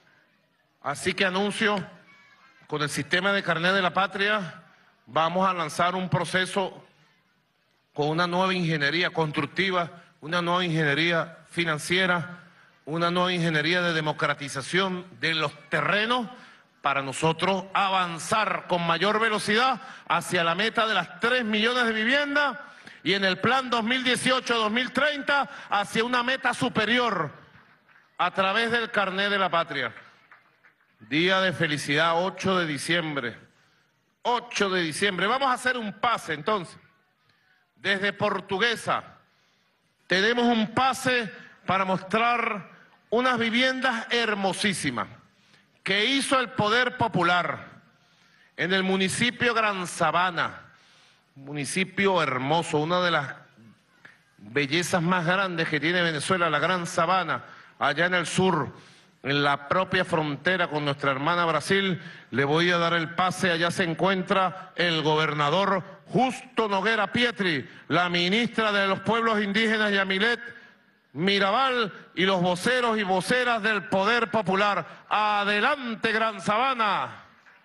así que anuncio, con el sistema de Carnet de la Patria, vamos a lanzar un proceso con una nueva ingeniería constructiva, una nueva ingeniería financiera, una nueva ingeniería de democratización de los terrenos para nosotros avanzar con mayor velocidad hacia la meta de las tres millones de viviendas y en el plan dos mil dieciocho dos mil treinta hacia una meta superior a través del Carnet de la Patria. Día de felicidad, ocho de diciembre. ocho de diciembre. Vamos a hacer un pase entonces. Desde Portuguesa tenemos un pase para mostrar unas viviendas hermosísimas que hizo el Poder Popular en el municipio Gran Sabana, municipio hermoso, una de las bellezas más grandes que tiene Venezuela, la Gran Sabana, allá en el sur, en la propia frontera con nuestra hermana Brasil. Le voy a dar el pase, allá se encuentra el gobernador Justo Noguera Pietri, la ministra de los pueblos indígenas Yamilet Mirabal y los voceros y voceras del Poder Popular. Adelante, Gran Sabana.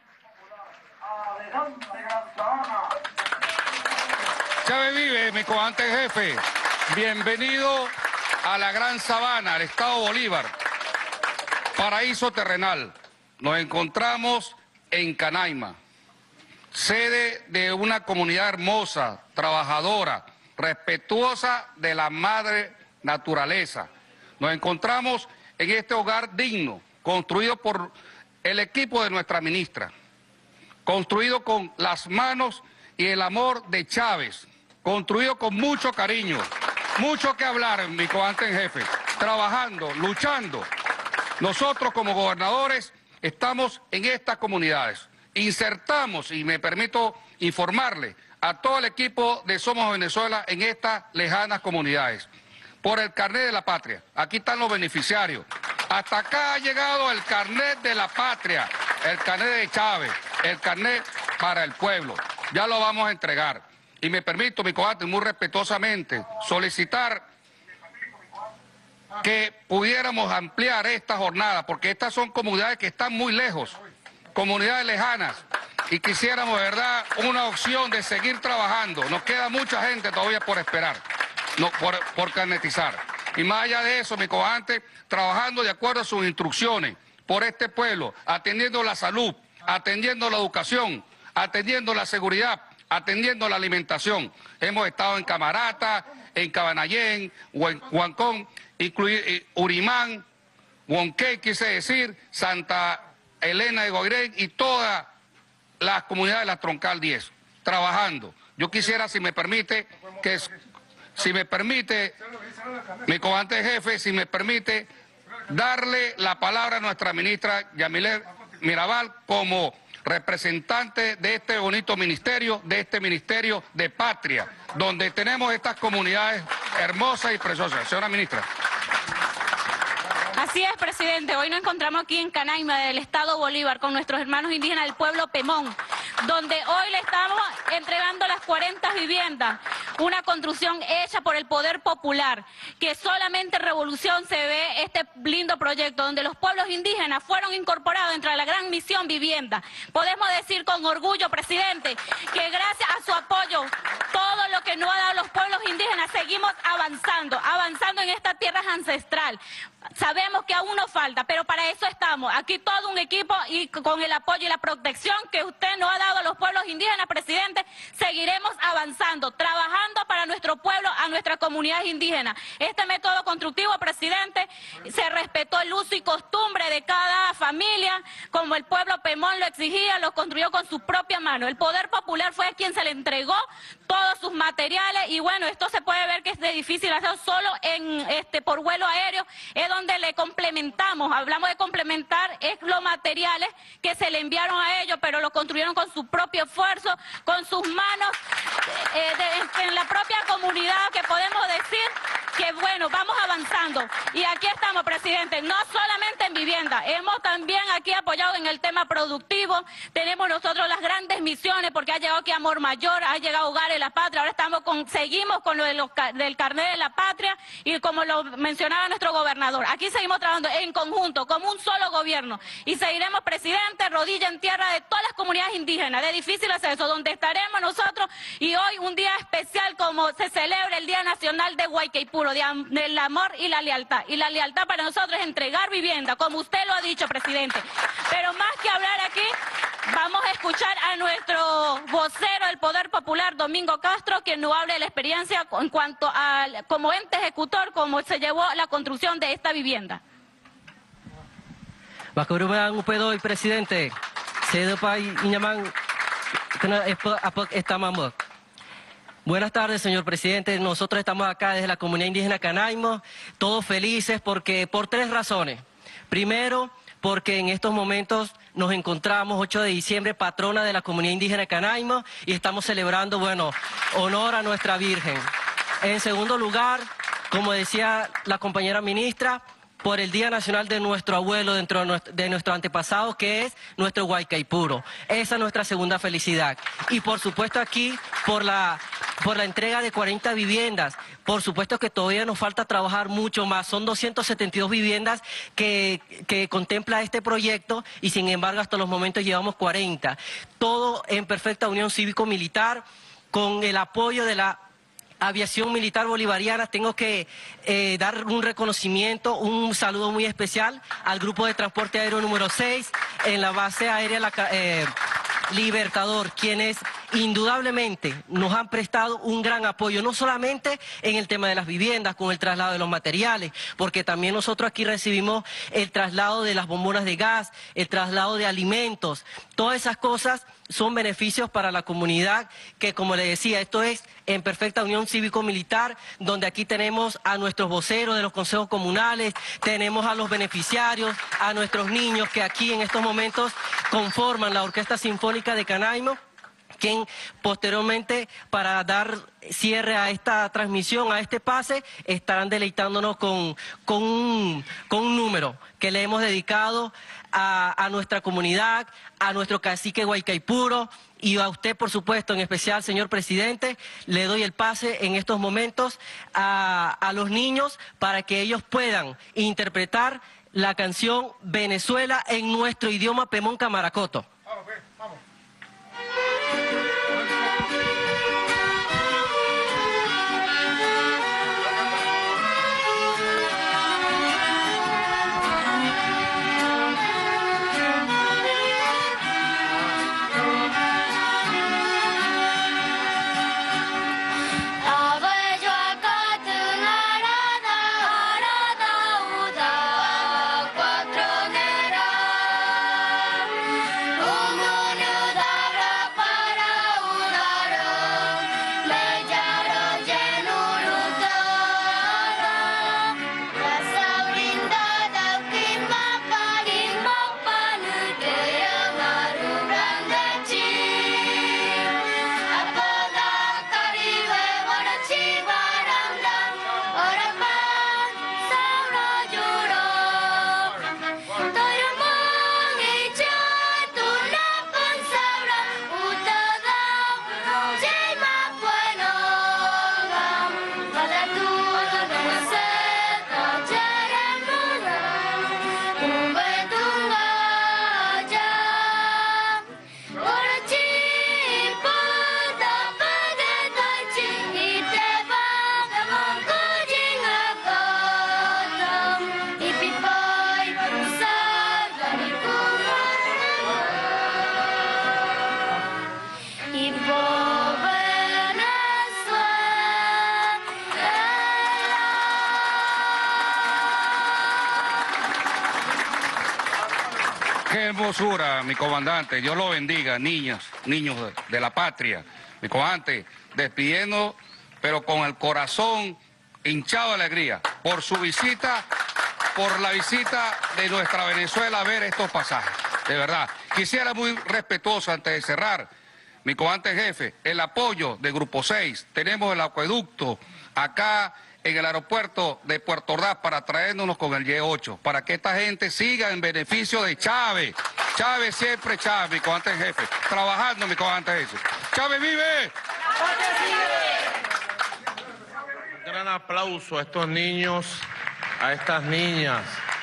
Adelante, Gran Sabana. Chávez vive, mi comandante jefe. Bienvenido a la Gran Sabana, al Estado Bolívar. Paraíso terrenal. Nos encontramos en Canaima, sede de una comunidad hermosa, trabajadora, respetuosa de la madre naturaleza. Nos encontramos en este hogar digno, construido por el equipo de nuestra ministra, construido con las manos y el amor de Chávez, construido con mucho cariño, mucho que hablar, mi comandante en jefe, trabajando, luchando. Nosotros como gobernadores estamos en estas comunidades, insertamos, y me permito informarle a todo el equipo de Somos Venezuela en estas lejanas comunidades, por el Carnet de la Patria. Aquí están los beneficiarios. Hasta acá ha llegado el Carnet de la Patria, el Carnet de Chávez, el Carnet para el pueblo. Ya lo vamos a entregar. Y me permito, mi comandante, muy respetuosamente, solicitar que pudiéramos ampliar esta jornada, porque estas son comunidades que están muy lejos, comunidades lejanas, y quisiéramos, de verdad, una opción de seguir trabajando. Nos queda mucha gente todavía por esperar, no, por, por carnetizar. Y más allá de eso, mi comandante, trabajando de acuerdo a sus instrucciones por este pueblo, atendiendo la salud, atendiendo la educación, atendiendo la seguridad, atendiendo la alimentación. Hemos estado en Camarata, en Cabanayén, Huancón, incluir Urimán, Huonquén, quise decir, Santa Elena de Goirén y todas las comunidades de la Troncal diez, trabajando. Yo quisiera, si me permite, que si me permite, mi comandante jefe, si me permite, darle la palabra a nuestra ministra Yamilet Mirabal como representante de este bonito ministerio, de este ministerio de patria, donde tenemos estas comunidades hermosas y preciosas. Señora ministra. Así es, presidente. Hoy nos encontramos aquí en Canaima, del estado Bolívar, con nuestros hermanos indígenas del pueblo Pemón, donde hoy le estamos entregando las cuarenta viviendas, una construcción hecha por el poder popular, que solamente en Revolución se ve este lindo proyecto, donde los pueblos indígenas fueron incorporados entre la gran misión vivienda. Podemos decir con orgullo, presidente, que gracias a su apoyo, todo lo que nos ha dado los pueblos indígenas, seguimos avanzando, avanzando en esta tierra ancestral. Sabemos que aún nos falta, pero para eso estamos. Aquí todo un equipo y con el apoyo y la protección que usted nos ha dado a los pueblos indígenas, presidente, seguiremos avanzando, trabajando para nuestro pueblo, a nuestras comunidades indígenas. Este método constructivo, presidente, se respetó el uso y costumbre de cada familia, como el pueblo Pemón lo exigía, lo construyó con su propia mano. El poder popular fue quien se le entregó todos sus materiales y bueno, esto se puede ver que es de difícil hacer solo en este por vuelo aéreo, es donde le complementamos, hablamos de complementar, es los materiales que se le enviaron a ellos, pero lo construyeron con su propio esfuerzo, con sus manos, eh, de, en la propia comunidad, que podemos decir que bueno, vamos avanzando. Y aquí estamos, presidente, no solamente en vivienda, hemos también aquí apoyado en el tema productivo, tenemos nosotros las grandes misiones, porque ha llegado aquí Amor Mayor, ha llegado Hogar en la Patria, ahora estamos con, seguimos con lo de los, del carnet de la patria, y como lo mencionaba nuestro gobernador, aquí seguimos trabajando en conjunto, como un solo gobierno, y seguiremos, presidente, rodilla en tierra de todas las comunidades indígenas, de difícil acceso, donde estaremos nosotros, y hoy un día especial como se celebra el Día Nacional de Guaycaipuro, del amor y la lealtad, y la lealtad para nosotros es entregar vivienda, como usted lo ha dicho, presidente. Pero más que hablar aquí, vamos a escuchar a nuestro vocero del Poder Popular, Domingo Castro, quien nos hable de la experiencia en cuanto a, como ente ejecutor, cómo se llevó la construcción de esta vivienda. Bakuruman Upedoy, presidente. Sedopay Iñamán Estamamok. Buenas tardes, señor presidente. Nosotros estamos acá desde la comunidad indígena Canaima, todos felices porque por tres razones. Primero, porque en estos momentos nos encontramos ocho de diciembre, patrona de la comunidad indígena Canaima, y estamos celebrando, bueno, honor a nuestra Virgen. En segundo lugar, como decía la compañera ministra, por el Día Nacional de nuestro abuelo, dentro de nuestro, de nuestro antepasado, que es nuestro Guaycaipuro. Esa es nuestra segunda felicidad. Y por supuesto aquí, por la, por la entrega de cuarenta viviendas. Por supuesto que todavía nos falta trabajar mucho más. Son doscientas setenta y dos viviendas que, que contempla este proyecto y sin embargo hasta los momentos llevamos cuarenta. Todo en perfecta unión cívico-militar, con el apoyo de la Aviación Militar Bolivariana. Tengo que eh, dar un reconocimiento, un saludo muy especial al Grupo de Transporte Aéreo número seis en la base aérea la, eh, Libertador, quienes indudablemente nos han prestado un gran apoyo, no solamente en el tema de las viviendas, con el traslado de los materiales, porque también nosotros aquí recibimos el traslado de las bombonas de gas, el traslado de alimentos. Todas esas cosas son beneficios para la comunidad, que como le decía, esto es en perfecta unión cívico-militar, donde aquí tenemos a nuestros voceros de los consejos comunales, tenemos a los beneficiarios, a nuestros niños que aquí en estos momentos conforman la Orquesta Sinfónica de Canaima, quien posteriormente, para dar cierre a esta transmisión, a este pase, estarán deleitándonos con, con, un, con un número que le hemos dedicado a, a nuestra comunidad, a nuestro cacique Guaycaipuro y a usted, por supuesto, en especial, señor presidente. Le doy el pase en estos momentos a, a los niños para que ellos puedan interpretar la canción Venezuela en nuestro idioma Pemón Camaracoto. Vamos, pues, vamos. Oh Qué hermosura, mi comandante. Dios lo bendiga, niños, niños de, de la patria. Mi comandante, despidiendo, pero con el corazón hinchado de alegría por su visita, por la visita de nuestra Venezuela a ver estos pasajes. De verdad, quisiera muy respetuoso antes de cerrar, mi comandante jefe, el apoyo de Grupo seis. Tenemos el acueducto acá en el aeropuerto de Puerto Ordaz para traérnoslos con el Y ocho, para que esta gente siga en beneficio de Chávez. Chávez siempre Chávez, mi comandante jefe. Trabajando, mi comandante jefe. ¡Chávez vive! Un gran aplauso a estos niños, a estas niñas.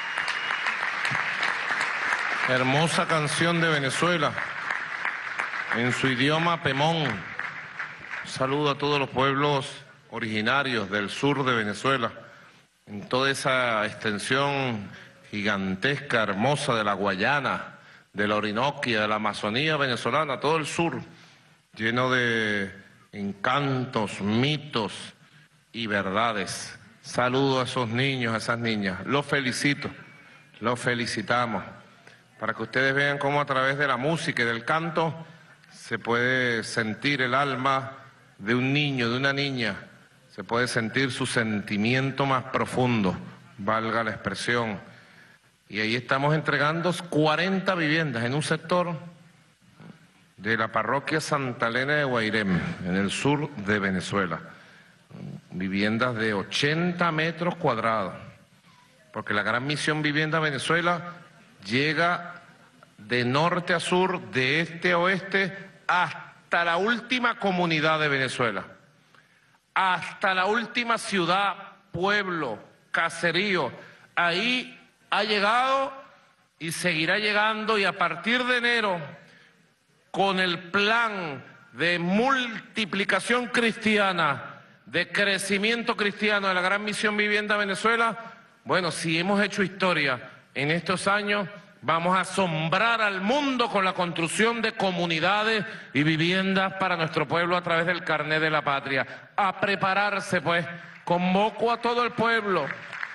Hermosa canción de Venezuela, en su idioma Pemón. Un saludo a todos los pueblos originarios del sur de Venezuela, en toda esa extensión gigantesca, hermosa de la Guayana, de la Orinoquia, de la Amazonía venezolana, todo el sur, lleno de encantos, mitos y verdades. Saludo a esos niños, a esas niñas. Los felicito, los felicitamos, para que ustedes vean cómo a través de la música y del canto se puede sentir el alma de un niño, de una niña, se puede sentir su sentimiento más profundo, valga la expresión. Y ahí estamos entregando cuarenta viviendas en un sector de la parroquia Santa Elena de Guairén, en el sur de Venezuela. Viviendas de ochenta metros cuadrados, porque la Gran Misión Vivienda Venezuela llega de norte a sur, de este a oeste, hasta la última comunidad de Venezuela, hasta la última ciudad, pueblo, caserío. Ahí ha llegado y seguirá llegando, y a partir de enero, con el plan de multiplicación cristiana, de crecimiento cristiano de la Gran Misión Vivienda Venezuela, bueno, si hemos hecho historia en estos años, vamos a asombrar al mundo con la construcción de comunidades y viviendas para nuestro pueblo a través del Carnet de la Patria. A prepararse, pues, convoco a todo el pueblo.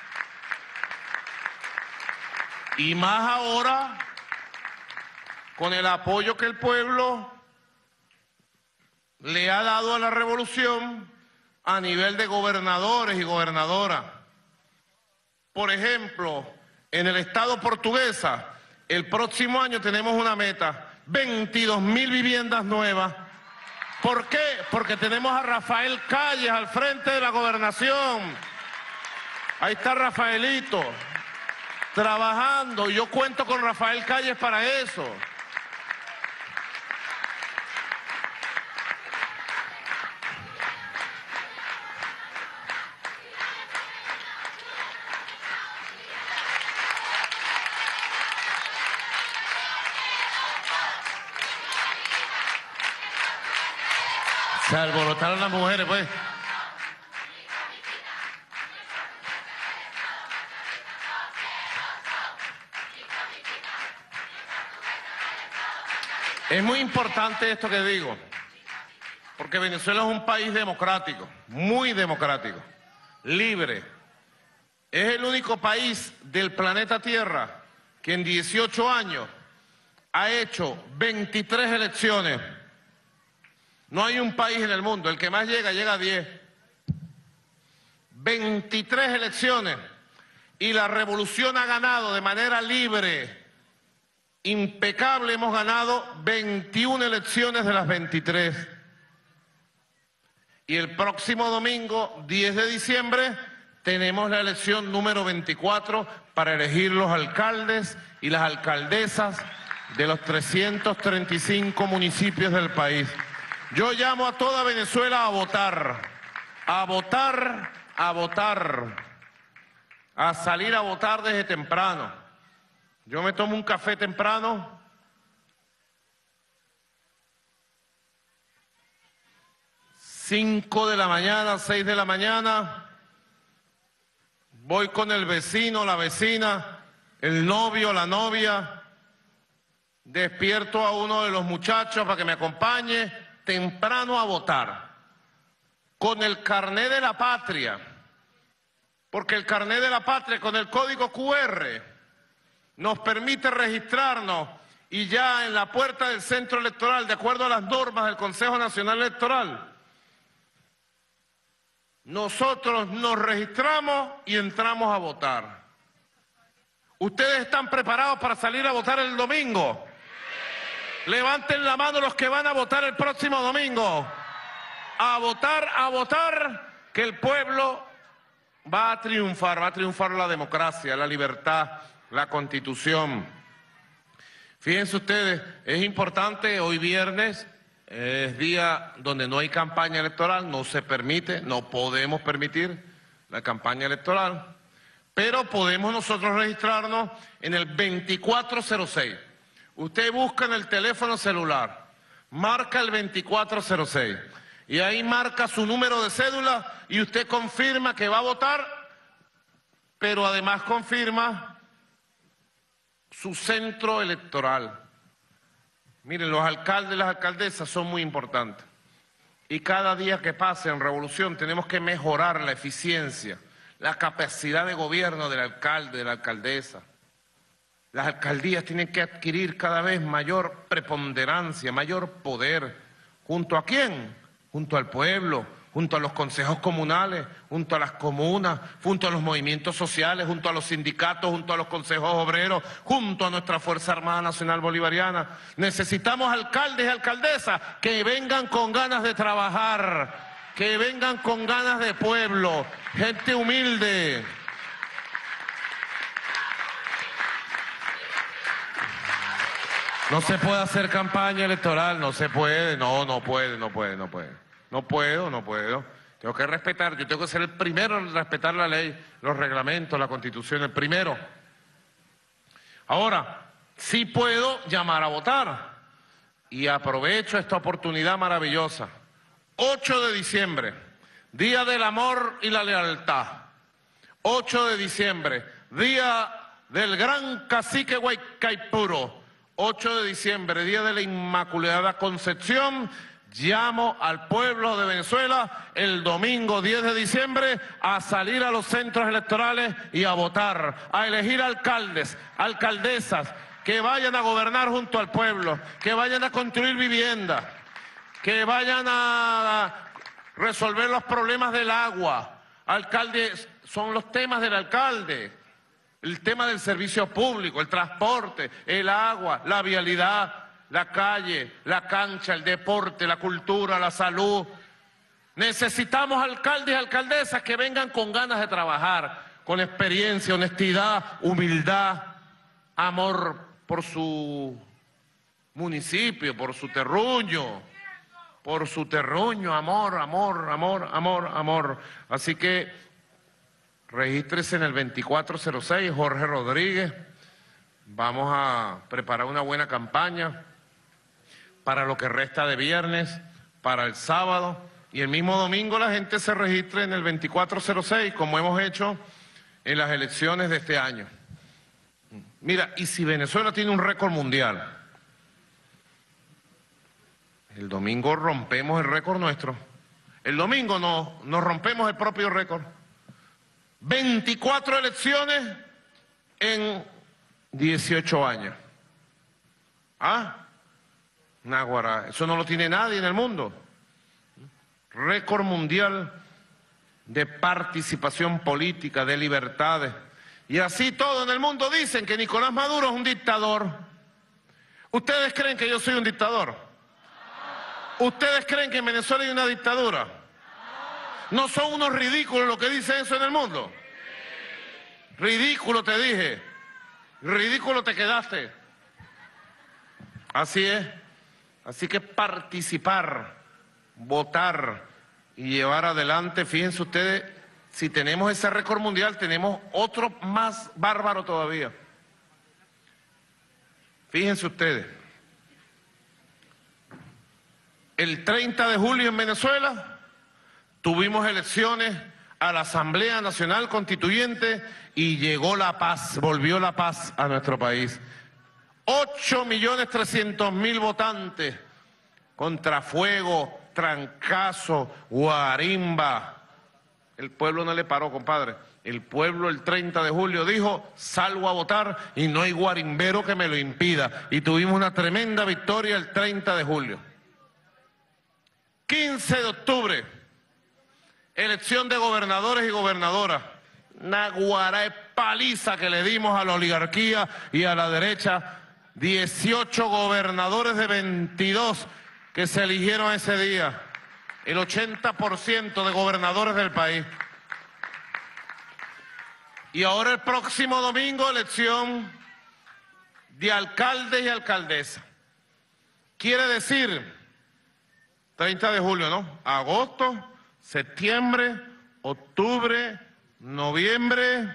Y más ahora, con el apoyo que el pueblo le ha dado a la revolución a nivel de gobernadores y gobernadoras. Por ejemplo, en el estado Portuguesa, el próximo año tenemos una meta, veintidós mil viviendas nuevas. ¿Por qué? Porque tenemos a Rafael Calles al frente de la gobernación. Ahí está Rafaelito, trabajando, y yo cuento con Rafael Calles para eso. Se alborotaron las mujeres, pues. Es muy importante esto que digo, porque Venezuela es un país democrático, muy democrático, libre. Es el único país del planeta Tierra que en dieciocho años ha hecho veintitrés elecciones. No hay un país en el mundo, el que más llega, llega a diez. veintitrés elecciones, y la revolución ha ganado de manera libre, impecable. Hemos ganado veintiuna elecciones de las veintitrés. Y el próximo domingo, diez de diciembre, tenemos la elección número veinticuatro para elegir los alcaldes y las alcaldesas de los trescientos treinta y cinco municipios del país. Yo llamo a toda Venezuela a votar, a votar, a votar, a salir a votar desde temprano. Yo me tomo un café temprano, cinco de la mañana, seis de la mañana, voy con el vecino, la vecina, el novio, la novia, despierto a uno de los muchachos para que me acompañe temprano a votar, con el carnet de la patria, porque el carnet de la patria con el código Q R nos permite registrarnos y ya en la puerta del centro electoral, de acuerdo a las normas del Consejo Nacional Electoral, nosotros nos registramos y entramos a votar. ¿Ustedes están preparados para salir a votar el domingo? Levanten la mano los que van a votar el próximo domingo. A votar, a votar, que el pueblo va a triunfar, va a triunfar la democracia, la libertad, la Constitución. Fíjense ustedes, es importante, hoy viernes es día donde no hay campaña electoral, no se permite, no podemos permitir la campaña electoral, pero podemos nosotros registrarnos en el veinticuatro cero seis. Usted busca en el teléfono celular, marca el veinticuatro cero seis y ahí marca su número de cédula y usted confirma que va a votar, pero además confirma su centro electoral. Miren, los alcaldes y las alcaldesas son muy importantes. Y cada día que pase en Revolución tenemos que mejorar la eficiencia, la capacidad de gobierno del alcalde, de la alcaldesa. Las alcaldías tienen que adquirir cada vez mayor preponderancia, mayor poder. ¿Junto a quién? Junto al pueblo, junto a los consejos comunales, junto a las comunas, junto a los movimientos sociales, junto a los sindicatos, junto a los consejos obreros, junto a nuestra Fuerza Armada Nacional Bolivariana. Necesitamos alcaldes y alcaldesas que vengan con ganas de trabajar, que vengan con ganas de pueblo, gente humilde. No se puede hacer campaña electoral, no se puede, no, no puede, no puede, no puede. No puedo, no puedo. Tengo que respetar, yo tengo que ser el primero en respetar la ley, los reglamentos, la Constitución, el primero. Ahora, sí puedo llamar a votar y aprovecho esta oportunidad maravillosa. ocho de diciembre, Día del Amor y la Lealtad. ocho de diciembre, Día del Gran Cacique Huaycaipuro. ocho de diciembre, Día de la Inmaculada Concepción. Llamo al pueblo de Venezuela el domingo diez de diciembre a salir a los centros electorales y a votar, a elegir alcaldes, alcaldesas, que vayan a gobernar junto al pueblo, que vayan a construir viviendas, que vayan a resolver los problemas del agua. Alcaldes, son los temas del alcalde, el tema del servicio público, el transporte, el agua, la vialidad, la calle, la cancha, el deporte, la cultura, la salud. Necesitamos alcaldes y alcaldesas que vengan con ganas de trabajar, con experiencia, honestidad, humildad, amor por su municipio, por su terruño, por su terruño, amor, amor, amor, amor, amor. Así que regístrese en el veinticuatro cero seis, Jorge Rodríguez. Vamos a preparar una buena campaña para lo que resta de viernes, para el sábado, y el mismo domingo la gente se registre en el veinticuatro cero seis, como hemos hecho en las elecciones de este año. Mira, y si Venezuela tiene un récord mundial, el domingo rompemos el récord nuestro. El domingo no, nos rompemos el propio récord. veinticuatro elecciones en dieciocho años. ¿Ah? Náguara, eso no lo tiene nadie en el mundo. Récord mundial de participación política, de libertades. Y así todo en el mundo dicen que Nicolás Maduro es un dictador. ¿Ustedes creen que yo soy un dictador? ¿Ustedes creen que en Venezuela hay una dictadura? ¿No son unos ridículos los que dicen eso en el mundo? Ridículo te dije. Ridículo te quedaste. Así es. Así que participar, votar y llevar adelante, fíjense ustedes, si tenemos ese récord mundial, tenemos otro más bárbaro todavía. Fíjense ustedes, el treinta de julio en Venezuela tuvimos elecciones a la Asamblea Nacional Constituyente y llegó la paz, volvió la paz a nuestro país. ocho millones trescientos mil votantes, contrafuego, trancazo, guarimba. El pueblo no le paró, compadre. el pueblo el treinta de julio dijo, salgo a votar y no hay guarimbero que me lo impida. Y tuvimos una tremenda victoria el treinta de julio. quince de octubre, elección de gobernadores y gobernadoras. Naguará paliza que le dimos a la oligarquía y a la derecha. dieciocho gobernadores de veintidós que se eligieron ese día. El ochenta por ciento de gobernadores del país. Y ahora el próximo domingo, elección de alcaldes y alcaldesas. Quiere decir, treinta de julio, ¿no? Agosto, septiembre, octubre, noviembre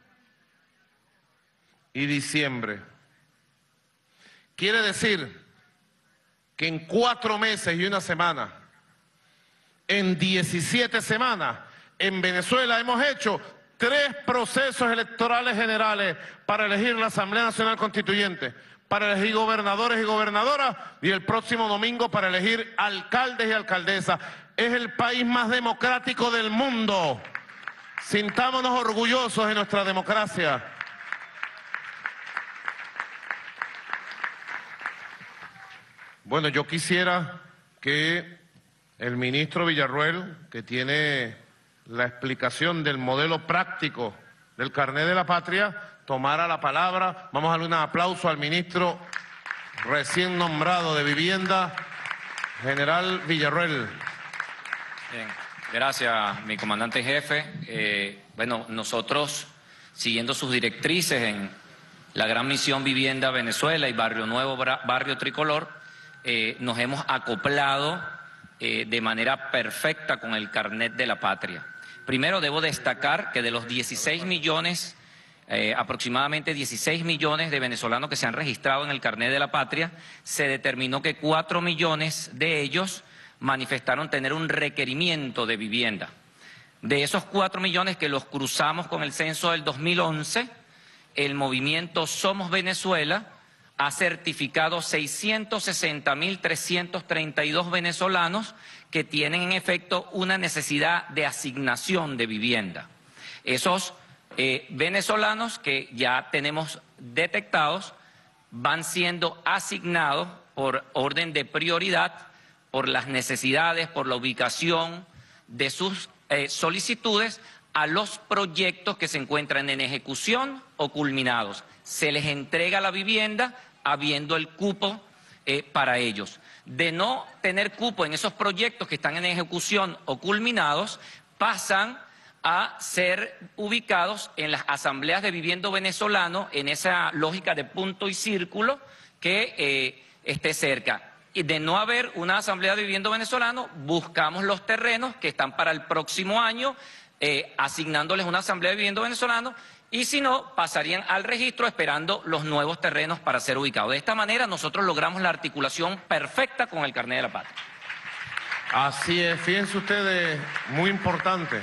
y diciembre. Quiere decir que en cuatro meses y una semana, en diecisiete semanas, en Venezuela hemos hecho tres procesos electorales generales para elegir la Asamblea Nacional Constituyente, para elegir gobernadores y gobernadoras, y el próximo domingo para elegir alcaldes y alcaldesas. Es el país más democrático del mundo. Sintámonos orgullosos de nuestra democracia. Bueno, yo quisiera que el ministro Villarruel, que tiene la explicación del modelo práctico del carnet de la patria, tomara la palabra. Vamos a darle un aplauso al ministro recién nombrado de Vivienda, general Villarruel. Bien, gracias, mi comandante jefe. Eh, bueno, nosotros, siguiendo sus directrices en la gran misión Vivienda Venezuela y Barrio Nuevo, Barrio Tricolor, eh, nos hemos acoplado eh, de manera perfecta con el carnet de la patria. Primero debo destacar que de los dieciséis millones, eh, aproximadamente dieciséis millones de venezolanos que se han registrado en el carnet de la patria, se determinó que cuatro millones de ellos manifestaron tener un requerimiento de vivienda. De esos cuatro millones que los cruzamos con el censo del dos mil once, el movimiento Somos Venezuela ha certificado seiscientos sesenta mil trescientos treinta y dos venezolanos que tienen en efecto una necesidad de asignación de vivienda. Esos eh, venezolanos que ya tenemos detectados van siendo asignados por orden de prioridad, por las necesidades, por la ubicación de sus eh, solicitudes a los proyectos que se encuentran en ejecución o culminados. Se les entrega la vivienda habiendo el cupo eh, para ellos. De no tener cupo en esos proyectos que están en ejecución o culminados, pasan a ser ubicados en las asambleas de vivienda venezolano, en esa lógica de punto y círculo que eh, esté cerca. Y de no haber una asamblea de vivienda venezolano, buscamos los terrenos que están para el próximo año, eh, asignándoles una asamblea de vivienda venezolano, y si no, pasarían al registro esperando los nuevos terrenos para ser ubicados. De esta manera nosotros logramos la articulación perfecta con el carnet de la patria. Así es, fíjense ustedes, muy importante,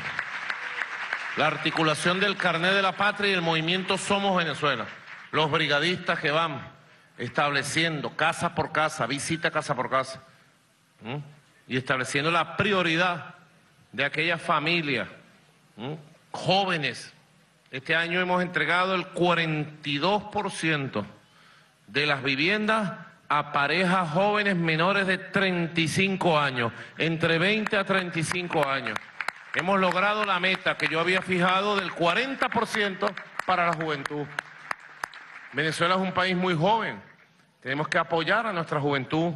la articulación del carnet de la patria y el movimiento Somos Venezuela. Los brigadistas que van estableciendo casa por casa, visita casa por casa, ¿m? y estableciendo la prioridad de aquellas familias, ¿m? jóvenes. Este año hemos entregado el cuarenta y dos por ciento de las viviendas a parejas jóvenes menores de treinta y cinco años, entre veinte a treinta y cinco años. Hemos logrado la meta que yo había fijado del cuarenta por ciento para la juventud. Venezuela es un país muy joven. Tenemos que apoyar a nuestra juventud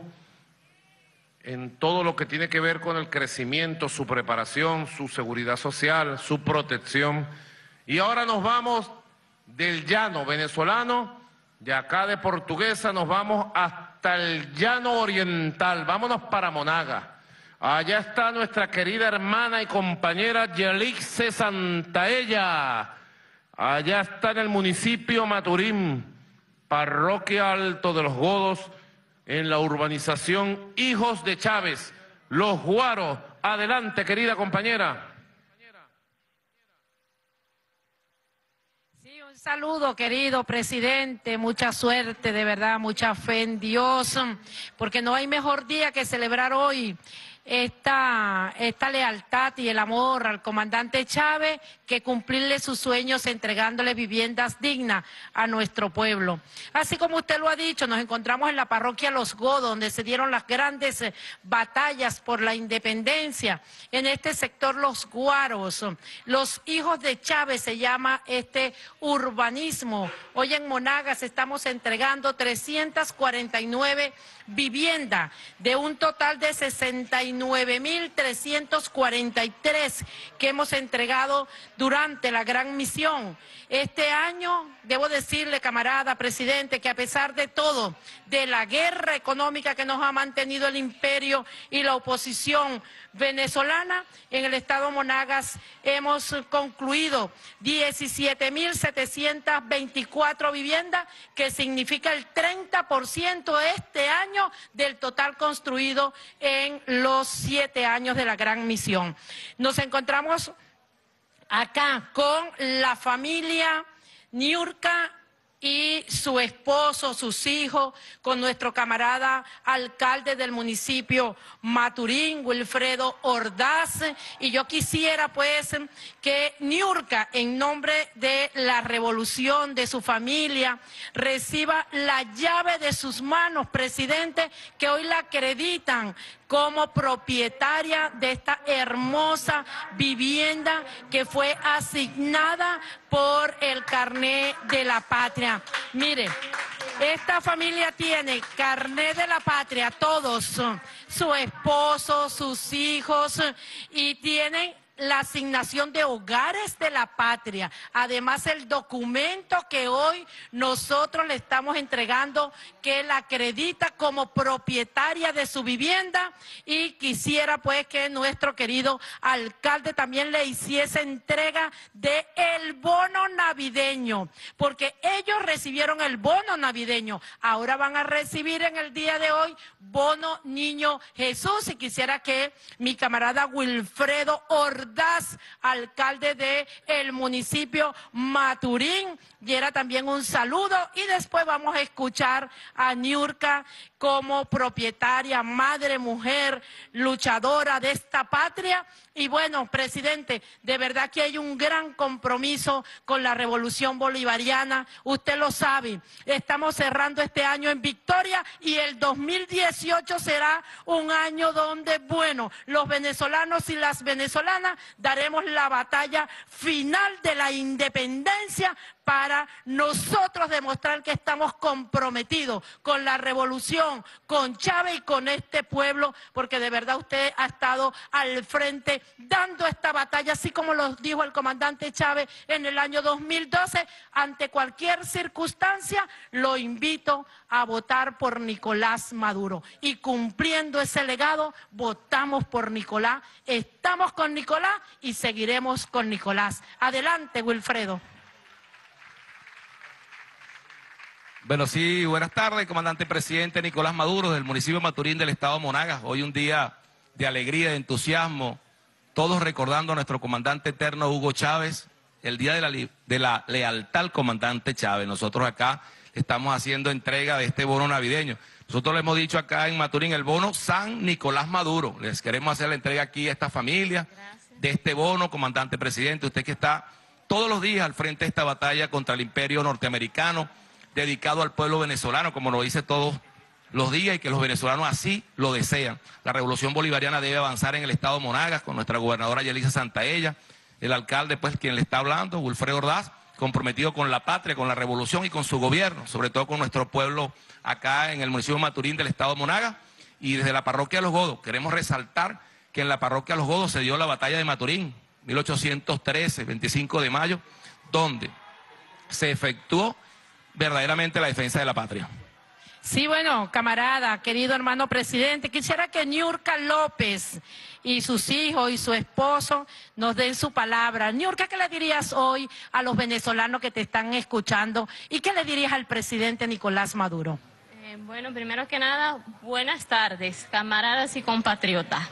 en todo lo que tiene que ver con el crecimiento, su preparación, su seguridad social, su protección. Y ahora nos vamos del llano venezolano, de acá de Portuguesa, nos vamos hasta el llano oriental. Vámonos para Monaga. Allá está nuestra querida hermana y compañera Yelixe Santaella. Allá está en el municipio Maturín, parroquia Alto de los Godos, en la urbanización Hijos de Chávez, Los Guaros. Adelante, querida compañera. Sí, un saludo, querido presidente, mucha suerte, de verdad, mucha fe en Dios, porque no hay mejor día que celebrar hoy esta, esta lealtad y el amor al comandante Chávez que cumplirle sus sueños entregándole viviendas dignas a nuestro pueblo. Así como usted lo ha dicho, nos encontramos en la parroquia Los Godos, donde se dieron las grandes eh, batallas por la independencia. En este sector Los Guaros, los hijos de Chávez se llama este urbanismo. Hoy en Monagas estamos entregando trescientas cuarenta y nueve viviendas de un total de sesenta y nueve mil trescientos cuarenta y tres que hemos entregado durante la gran misión. Este año, debo decirle, camarada presidente, que a pesar de todo, de la guerra económica que nos ha mantenido el imperio y la oposición venezolana, en el estado Monagas hemos concluido diecisiete mil setecientas veinticuatro viviendas, que significa el treinta por ciento este año del total construido en los siete años de la gran misión. Nos encontramos acá con la familia Niurka y su esposo, sus hijos, con nuestro camarada alcalde del municipio Maturín, Wilfredo Ordaz, y yo quisiera pues que Niurka, en nombre de la revolución, de su familia, reciba la llave de sus manos, presidente, que hoy la acreditan como propietaria de esta hermosa vivienda que fue asignada por el carné de la patria. Mire, esta familia tiene carné de la patria, todos, su esposo, sus hijos, y tienen la asignación de hogares de la patria, además el documento que hoy nosotros le estamos entregando que la acredita como propietaria de su vivienda, y quisiera pues que nuestro querido alcalde también le hiciese entrega de el bono navideño, porque ellos recibieron el bono navideño, ahora van a recibir en el día de hoy bono Niño Jesús, y quisiera que mi camarada Wilfredo Ordaz, alcalde de el municipio Maturín, diera también un saludo, y después vamos a escuchar a Niurka como propietaria, madre, mujer, luchadora de esta patria. Y bueno, presidente, de verdad que hay un gran compromiso con la revolución bolivariana, usted lo sabe, estamos cerrando este año en victoria, y el dos mil dieciocho será un año donde, bueno, los venezolanos y las venezolanas daremos la batalla final de la independencia para nosotros demostrar que estamos comprometidos con la revolución, con Chávez y con este pueblo, porque de verdad usted ha estado al frente dando esta batalla, así como lo dijo el comandante Chávez en el año dos mil doce, ante cualquier circunstancia, lo invito a votar por Nicolás Maduro. Y cumpliendo ese legado, votamos por Nicolás, estamos con Nicolás y seguiremos con Nicolás. Adelante, Wilfredo. Bueno, sí, buenas tardes, comandante presidente Nicolás Maduro, del municipio de Maturín del estado de Monagas. Hoy un día de alegría, de entusiasmo, todos recordando a nuestro comandante eterno Hugo Chávez, el día de la, de la lealtad al comandante Chávez. Nosotros acá estamos haciendo entrega de este bono navideño. Nosotros le hemos dicho acá en Maturín el bono San Nicolás Maduro. Les queremos hacer la entrega aquí a esta familia. Gracias. De este bono, comandante presidente, usted que está todos los días al frente de esta batalla contra el imperio norteamericano, dedicado al pueblo venezolano, como lo dice todos los días, y que los venezolanos así lo desean. La revolución bolivariana debe avanzar en el estado de Monagas, con nuestra gobernadora Yelisa Santaella, el alcalde, pues, quien le está hablando, Wilfredo Ordaz, comprometido con la patria, con la revolución y con su gobierno, sobre todo con nuestro pueblo acá en el municipio de Maturín del estado de Monagas. Y desde la parroquia Los Godos, queremos resaltar que en la parroquia Los Godos se dio la batalla de Maturín, mil ochocientos trece, veinticinco de mayo, donde se efectuó verdaderamente la defensa de la patria. Sí, bueno, camarada, querido hermano presidente, quisiera que Niurka López y sus hijos y su esposo nos den su palabra. Niurka, ¿qué le dirías hoy a los venezolanos que te están escuchando y qué le dirías al presidente Nicolás Maduro? Eh, bueno, primero que nada, buenas tardes, camaradas y compatriotas.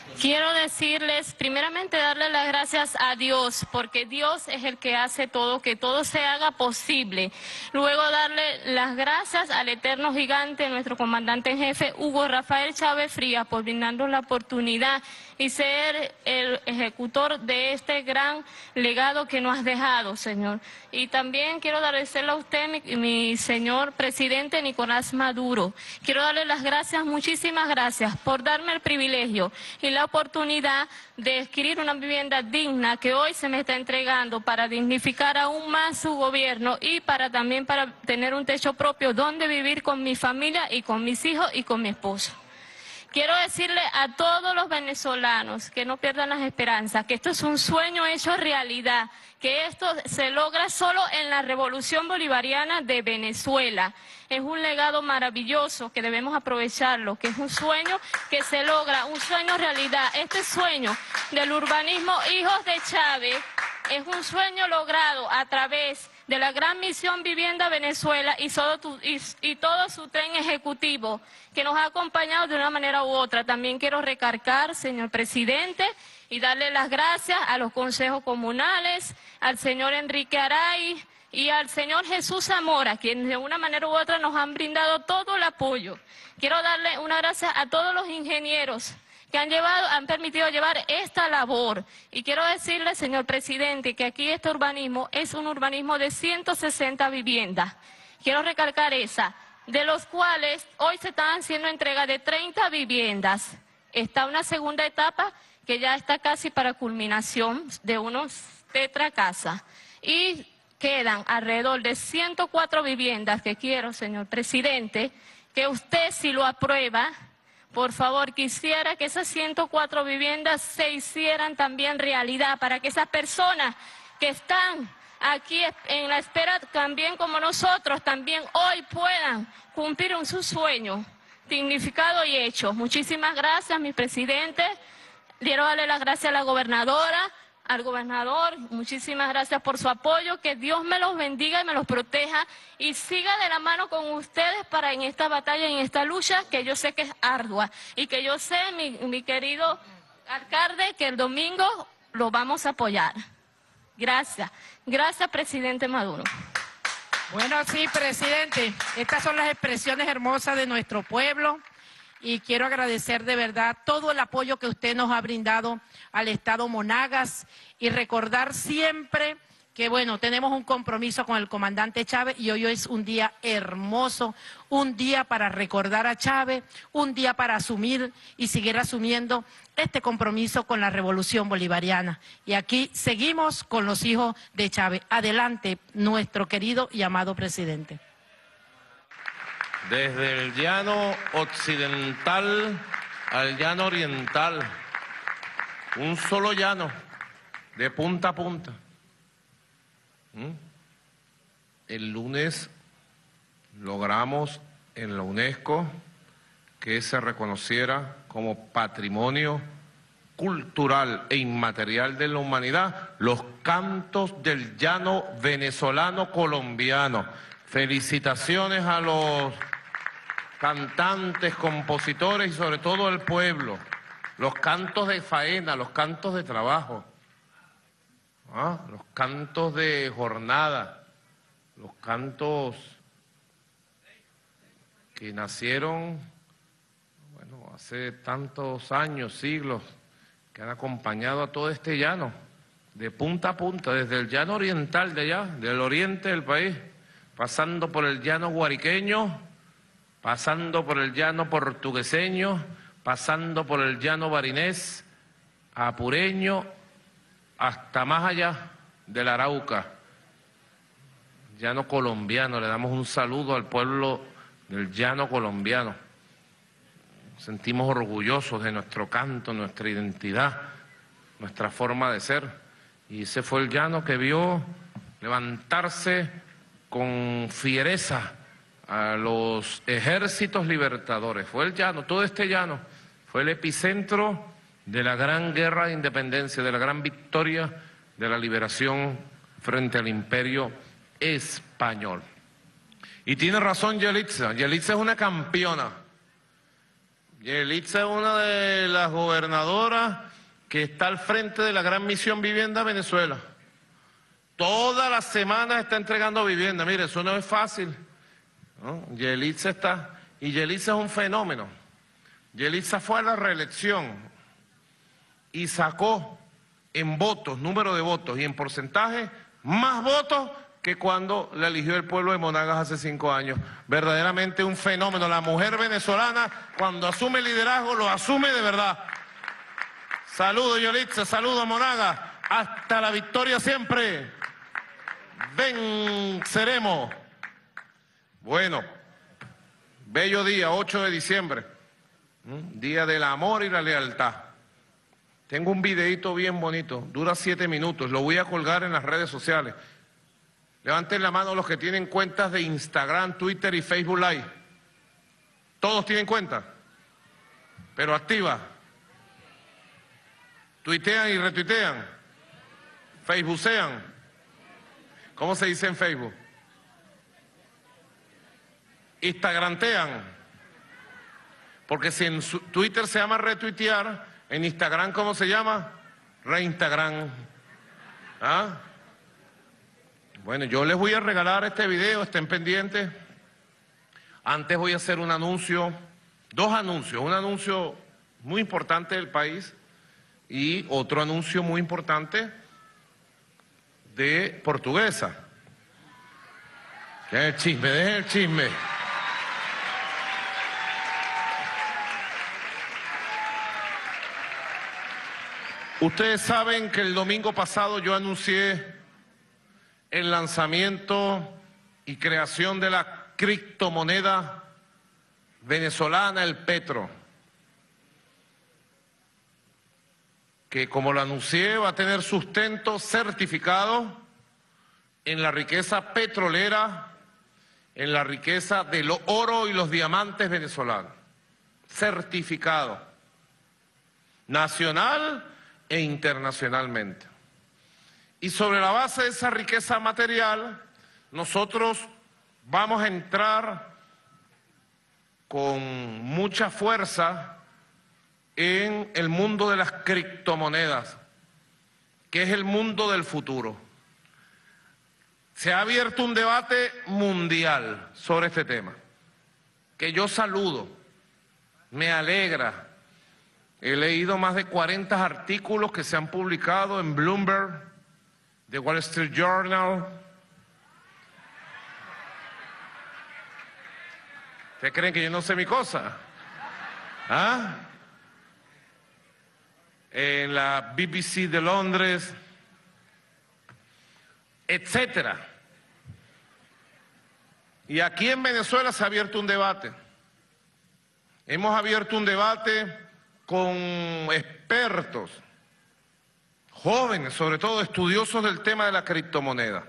Quiero decirles, primeramente darle las gracias a Dios, porque Dios es el que hace todo, que todo se haga posible. Luego darle las gracias al eterno gigante, nuestro comandante en jefe, Hugo Rafael Chávez Frías, por brindarnos la oportunidad y ser el ejecutor de este gran legado que nos has dejado, Señor. Y también quiero agradecerle a usted, mi, mi señor presidente Nicolás Maduro. Quiero darle las gracias, muchísimas gracias, por darme el privilegio y la oportunidad de adquirir una vivienda digna que hoy se me está entregando para dignificar aún más su gobierno y para también para tener un techo propio donde vivir con mi familia y con mis hijos y con mi esposo. Quiero decirle a todos los venezolanos que no pierdan las esperanzas, que esto es un sueño hecho realidad, que esto se logra solo en la Revolución Bolivariana de Venezuela. Es un legado maravilloso que debemos aprovecharlo, que es un sueño que se logra, un sueño realidad. Este sueño del urbanismo Hijos de Chávez es un sueño logrado a través de la Gran Misión Vivienda Venezuela y, solo tu, y, y todo su tren ejecutivo que nos ha acompañado de una manera u otra. También quiero recargar, señor presidente, y darle las gracias a los consejos comunales, al señor Enrique Aray y al señor Jesús Zamora, quienes de una manera u otra nos han brindado todo el apoyo. Quiero darle una gracias a todos los ingenieros que han llevado, han permitido llevar esta labor. Y quiero decirle, señor presidente, que aquí este urbanismo es un urbanismo de ciento sesenta viviendas. Quiero recalcar esa, de los cuales hoy se están haciendo entrega de treinta viviendas. Está una segunda etapa que ya está casi para culminación de unos tetra casa. Y quedan alrededor de ciento cuatro viviendas que quiero, señor presidente, que usted si lo aprueba, por favor, quisiera que esas ciento cuatro viviendas se hicieran también realidad para que esas personas que están aquí en la espera, también como nosotros, también hoy puedan cumplir un su sueño dignificado y hecho. Muchísimas gracias, mi presidente. Quiero darle las gracias a la gobernadora, al gobernador, muchísimas gracias por su apoyo, que Dios me los bendiga y me los proteja y siga de la mano con ustedes para en esta batalla, en esta lucha, que yo sé que es ardua y que yo sé, mi, mi querido alcalde, que el domingo lo vamos a apoyar. Gracias. Gracias, presidente Maduro. Bueno, sí, presidente, estas son las expresiones hermosas de nuestro pueblo. Y quiero agradecer de verdad todo el apoyo que usted nos ha brindado al Estado Monagas y recordar siempre que, bueno, tenemos un compromiso con el comandante Chávez y hoy es un día hermoso, un día para recordar a Chávez, un día para asumir y seguir asumiendo este compromiso con la Revolución Bolivariana. Y aquí seguimos con los hijos de Chávez. Adelante, nuestro querido y amado presidente. Desde el llano occidental al llano oriental, un solo llano, de punta a punta. ¿Mm? El lunes logramos en la UNESCO que se reconociera como patrimonio cultural e inmaterial de la humanidad los cantos del llano venezolano colombiano. Felicitaciones a los cantantes, compositores y sobre todo al pueblo. Los cantos de faena, los cantos de trabajo, ¿ah? Los cantos de jornada, los cantos que nacieron, bueno, hace tantos años, siglos, que han acompañado a todo este llano, de punta a punta, desde el llano oriental de allá, del oriente del país, pasando por el llano guariqueño, pasando por el llano portugueseño, pasando por el llano barinés, apureño, hasta más allá del Arauca, llano colombiano. Le damos un saludo al pueblo del llano colombiano. Nos sentimos orgullosos de nuestro canto, nuestra identidad, nuestra forma de ser. Y ese fue el llano que vio levantarse con fiereza a los ejércitos libertadores. Fue el llano, todo este llano, fue el epicentro de la gran guerra de independencia, de la gran victoria de la liberación frente al imperio español. Y tiene razón Yelitza, Yelitza es una campeona. Yelitza es una de las gobernadoras que está al frente de la Gran Misión Vivienda Venezuela. Todas las semanas está entregando vivienda. Mire, eso no es fácil, ¿no? Yelitza está, y Yelitza es un fenómeno. Yelitza fue a la reelección y sacó en votos, número de votos y en porcentaje, más votos que cuando la eligió el pueblo de Monagas hace cinco años. Verdaderamente un fenómeno. La mujer venezolana, cuando asume liderazgo, lo asume de verdad. Saludos, Yelitza, saludos, Monagas. Hasta la victoria siempre. Venceremos. Bueno, bello día, ocho de diciembre. Día del amor y la lealtad. Tengo un videíto bien bonito, dura siete minutos, lo voy a colgar en las redes sociales. Levanten la mano los que tienen cuentas de Instagram, Twitter y Facebook Live. ¿Todos tienen cuenta? Pero activa. Tuitean y retuitean. Facebookean. ¿Cómo se dice en Facebook? Instagrantean. Porque si en su Twitter se llama retuitear, en Instagram, ¿cómo se llama? Reinstagram. ¿Ah? Bueno, yo les voy a regalar este video, estén pendientes. Antes voy a hacer un anuncio, dos anuncios, un anuncio muy importante del país y otro anuncio muy importante de Portuguesa. ¿Qué es el chisme? Dejen el chisme. Ustedes saben que el domingo pasado yo anuncié el lanzamiento y creación de la criptomoneda venezolana, el Petro, que como lo anuncié va a tener sustento certificado en la riqueza petrolera, en la riqueza del oro y los diamantes venezolanos, certificado, nacional e internacionalmente. Y sobre la base de esa riqueza material, nosotros vamos a entrar con mucha fuerza en el mundo de las criptomonedas, que es el mundo del futuro. Se ha abierto un debate mundial sobre este tema, que yo saludo, me alegra. He leído más de cuarenta artículos que se han publicado en Bloomberg, The Wall Street Journal. ¿Ustedes creen que yo no sé mi cosa? ¿Ah? En la B B C de Londres, etcétera. Y aquí en Venezuela se ha abierto un debate. Hemos abierto un debate con expertos, jóvenes, sobre todo estudiosos del tema de la criptomoneda.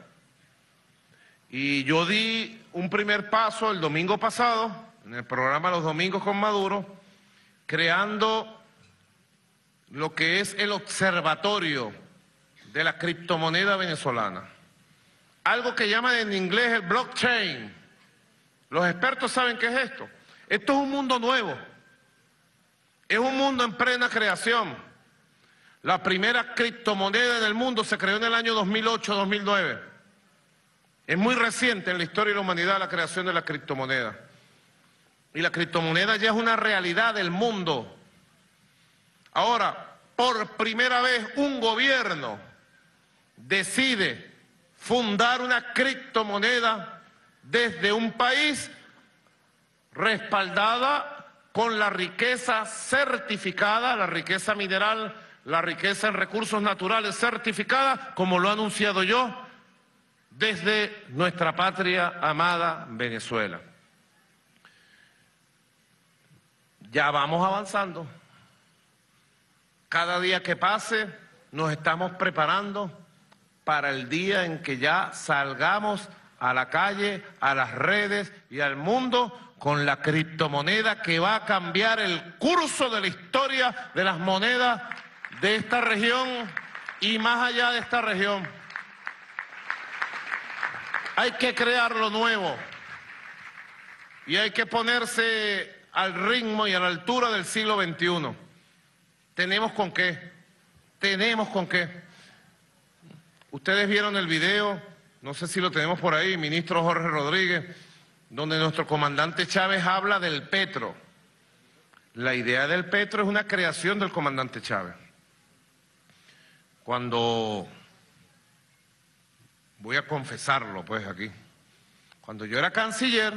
Y yo di un primer paso el domingo pasado, en el programa Los Domingos con Maduro, creando lo que es el observatorio de la criptomoneda venezolana. Algo que llaman en inglés el blockchain. Los expertos saben qué es esto. Esto es un mundo nuevo. Es un mundo en plena creación. La primera criptomoneda en el mundo se creó en el año dos mil ocho, dos mil nueve. Es muy reciente en la historia de la humanidad la creación de la criptomoneda. Y la criptomoneda ya es una realidad del mundo. Ahora, por primera vez un gobierno decide fundar una criptomoneda desde un país respaldada con la riqueza certificada, la riqueza mineral, la riqueza en recursos naturales certificada, como lo he anunciado yo, desde nuestra patria amada Venezuela. Ya vamos avanzando. Cada día que pase nos estamos preparando para el día en que ya salgamos a la calle, a las redes y al mundo con la criptomoneda que va a cambiar el curso de la historia de las monedas de esta región y más allá de esta región. Hay que crear lo nuevo y hay que ponerse al ritmo y a la altura del siglo veintiuno. ¿Tenemos con qué? ¿Tenemos con qué? Ustedes vieron el video, no sé si lo tenemos por ahí, ministro Jorge Rodríguez, donde nuestro comandante Chávez habla del Petro. La idea del Petro es una creación del comandante Chávez. Cuando, voy a confesarlo pues aquí, cuando yo era canciller,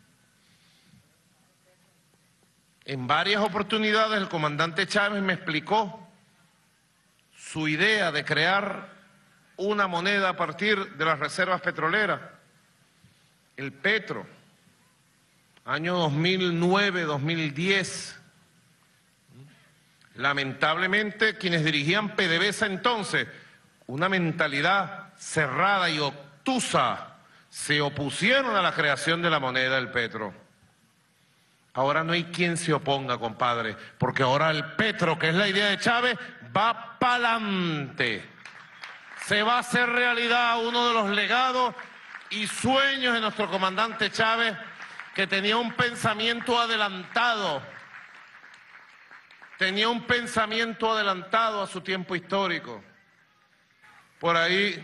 en varias oportunidades el comandante Chávez me explicó su idea de crear una moneda a partir de las reservas petroleras, el Petro, año dos mil nueve, dos mil diez. Lamentablemente, quienes dirigían PDVSA entonces, una mentalidad cerrada y obtusa, se opusieron a la creación de la moneda del Petro. Ahora no hay quien se oponga, compadre, porque ahora el Petro, que es la idea de Chávez, va pa'lante. Se va a hacer realidad uno de los legados y sueños de nuestro comandante Chávez, que tenía un pensamiento adelantado, tenía un pensamiento adelantado a su tiempo histórico. Por ahí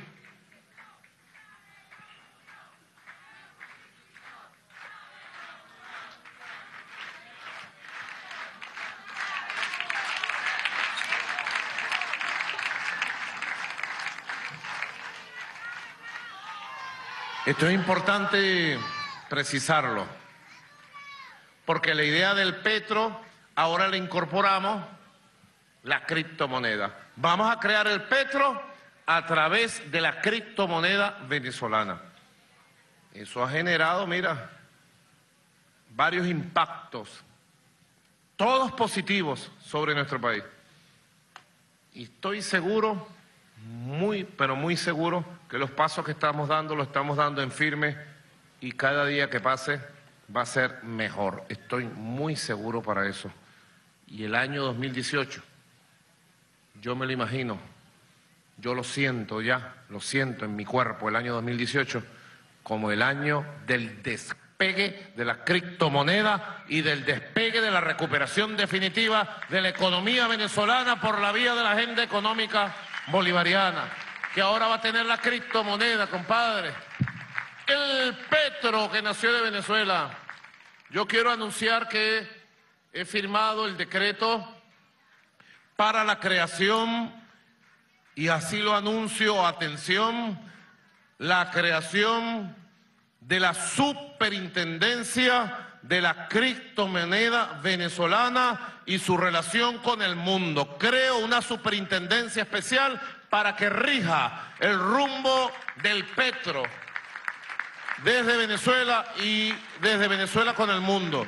esto es importante precisarlo, porque la idea del Petro ahora le incorporamos la criptomoneda. Vamos a crear el Petro a través de la criptomoneda venezolana. Eso ha generado, mira, varios impactos, todos positivos sobre nuestro país. Y estoy seguro, muy, pero muy seguro, que los pasos que estamos dando, los estamos dando en firme y cada día que pase va a ser mejor. Estoy muy seguro para eso. Y el año dos mil dieciocho, yo me lo imagino, yo lo siento ya, lo siento en mi cuerpo, el año dos mil dieciocho, como el año del despegue de la criptomoneda y del despegue de la recuperación definitiva de la economía venezolana por la vía de la agenda económica bolivariana, que ahora va a tener la criptomoneda, compadre. El Petro que nació de Venezuela. Yo quiero anunciar que he firmado el decreto para la creación, y así lo anuncio, atención, la creación de la superintendencia de la criptomoneda venezolana y su relación con el mundo. Creo una superintendencia especial para que rija el rumbo del Petro desde Venezuela y desde Venezuela con el mundo.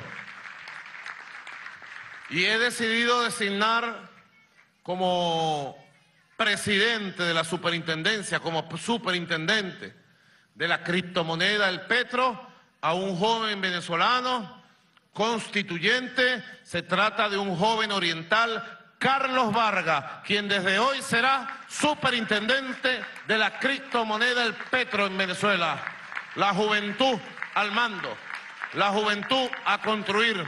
Y he decidido designar como presidente de la superintendencia, como superintendente de la criptomoneda del Petro, a un joven venezolano constituyente. Se trata de un joven oriental, Carlos Vargas, quien desde hoy será superintendente de la criptomoneda del Petro en Venezuela. La juventud al mando, la juventud a construir.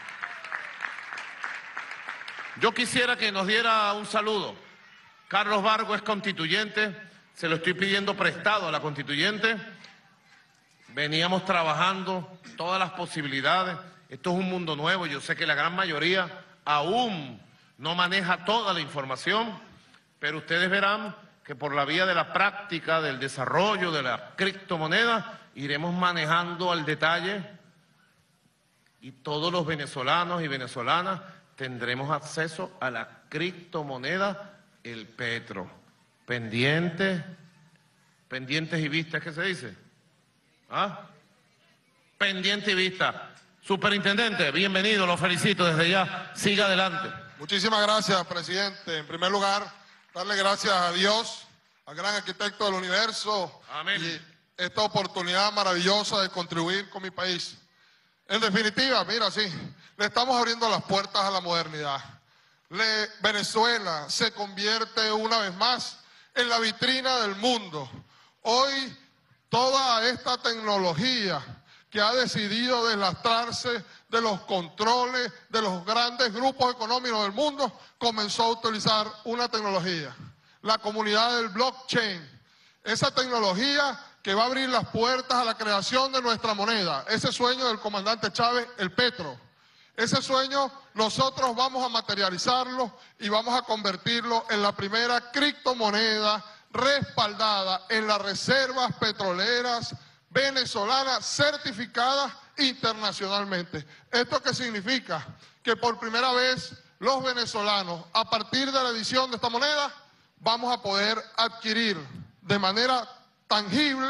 Yo quisiera que nos diera un saludo. Carlos Vargas es constituyente, se lo estoy pidiendo prestado a la constituyente. Veníamos trabajando todas las posibilidades. Esto es un mundo nuevo, yo sé que la gran mayoría aún no maneja toda la información, pero ustedes verán que por la vía de la práctica, del desarrollo de la criptomoneda, iremos manejando al detalle y todos los venezolanos y venezolanas tendremos acceso a la criptomoneda, el Petro. Pendientes, pendientes y vistas, ¿qué se dice? ¿Ah? Pendiente y vista. Superintendente, bienvenido, lo felicito desde ya. Siga adelante. Muchísimas gracias, presidente. En primer lugar, darle gracias a Dios, al gran arquitecto del universo. Amén. Y esta oportunidad maravillosa de contribuir con mi país. En definitiva, mira, sí, le estamos abriendo las puertas a la modernidad. Le, Venezuela se convierte una vez más en la vitrina del mundo. Hoy, toda esta tecnología que ha decidido deslastrarse de los controles de los grandes grupos económicos del mundo, comenzó a utilizar una tecnología, la comunidad del blockchain. Esa tecnología que va a abrir las puertas a la creación de nuestra moneda, ese sueño del comandante Chávez, el petro. Ese sueño nosotros vamos a materializarlo y vamos a convertirlo en la primera criptomoneda respaldada en las reservas petroleras venezolanas certificadas internacionalmente. ¿Esto qué significa? Que por primera vez los venezolanos, a partir de la edición de esta moneda, vamos a poder adquirir de manera tangible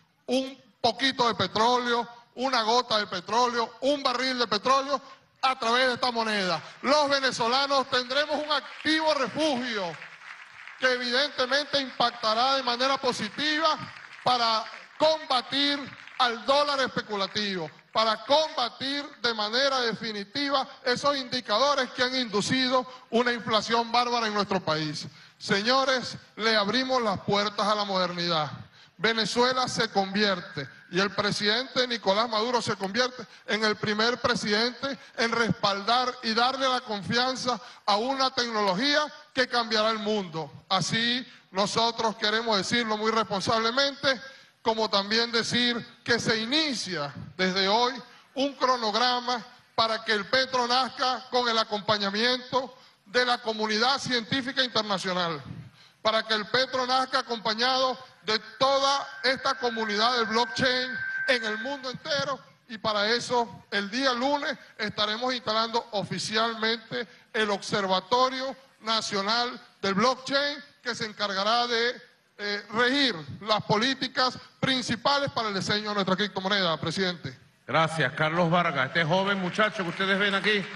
un poquito de petróleo, una gota de petróleo, un barril de petróleo a través de esta moneda. Los venezolanos tendremos un activo refugio que evidentemente impactará de manera positiva para combatir al dólar especulativo, para combatir de manera definitiva esos indicadores que han inducido una inflación bárbara en nuestro país. Señores, le abrimos las puertas a la modernidad. Venezuela se convierte, y el presidente Nicolás Maduro se convierte en el primer presidente en respaldar y darle la confianza a una tecnología que cambiará el mundo. Así, nosotros queremos decirlo muy responsablemente, como también decir que se inicia desde hoy un cronograma para que el petro nazca con el acompañamiento de la comunidad científica internacional, para que el petro nazca acompañado de toda esta comunidad del blockchain en el mundo entero, y para eso el día lunes estaremos instalando oficialmente el Observatorio Nacional del Blockchain, que se encargará de eh, regir las políticas principales para el diseño de nuestra criptomoneda, presidente. Gracias, Carlos Vargas. Este joven muchacho que ustedes ven aquí,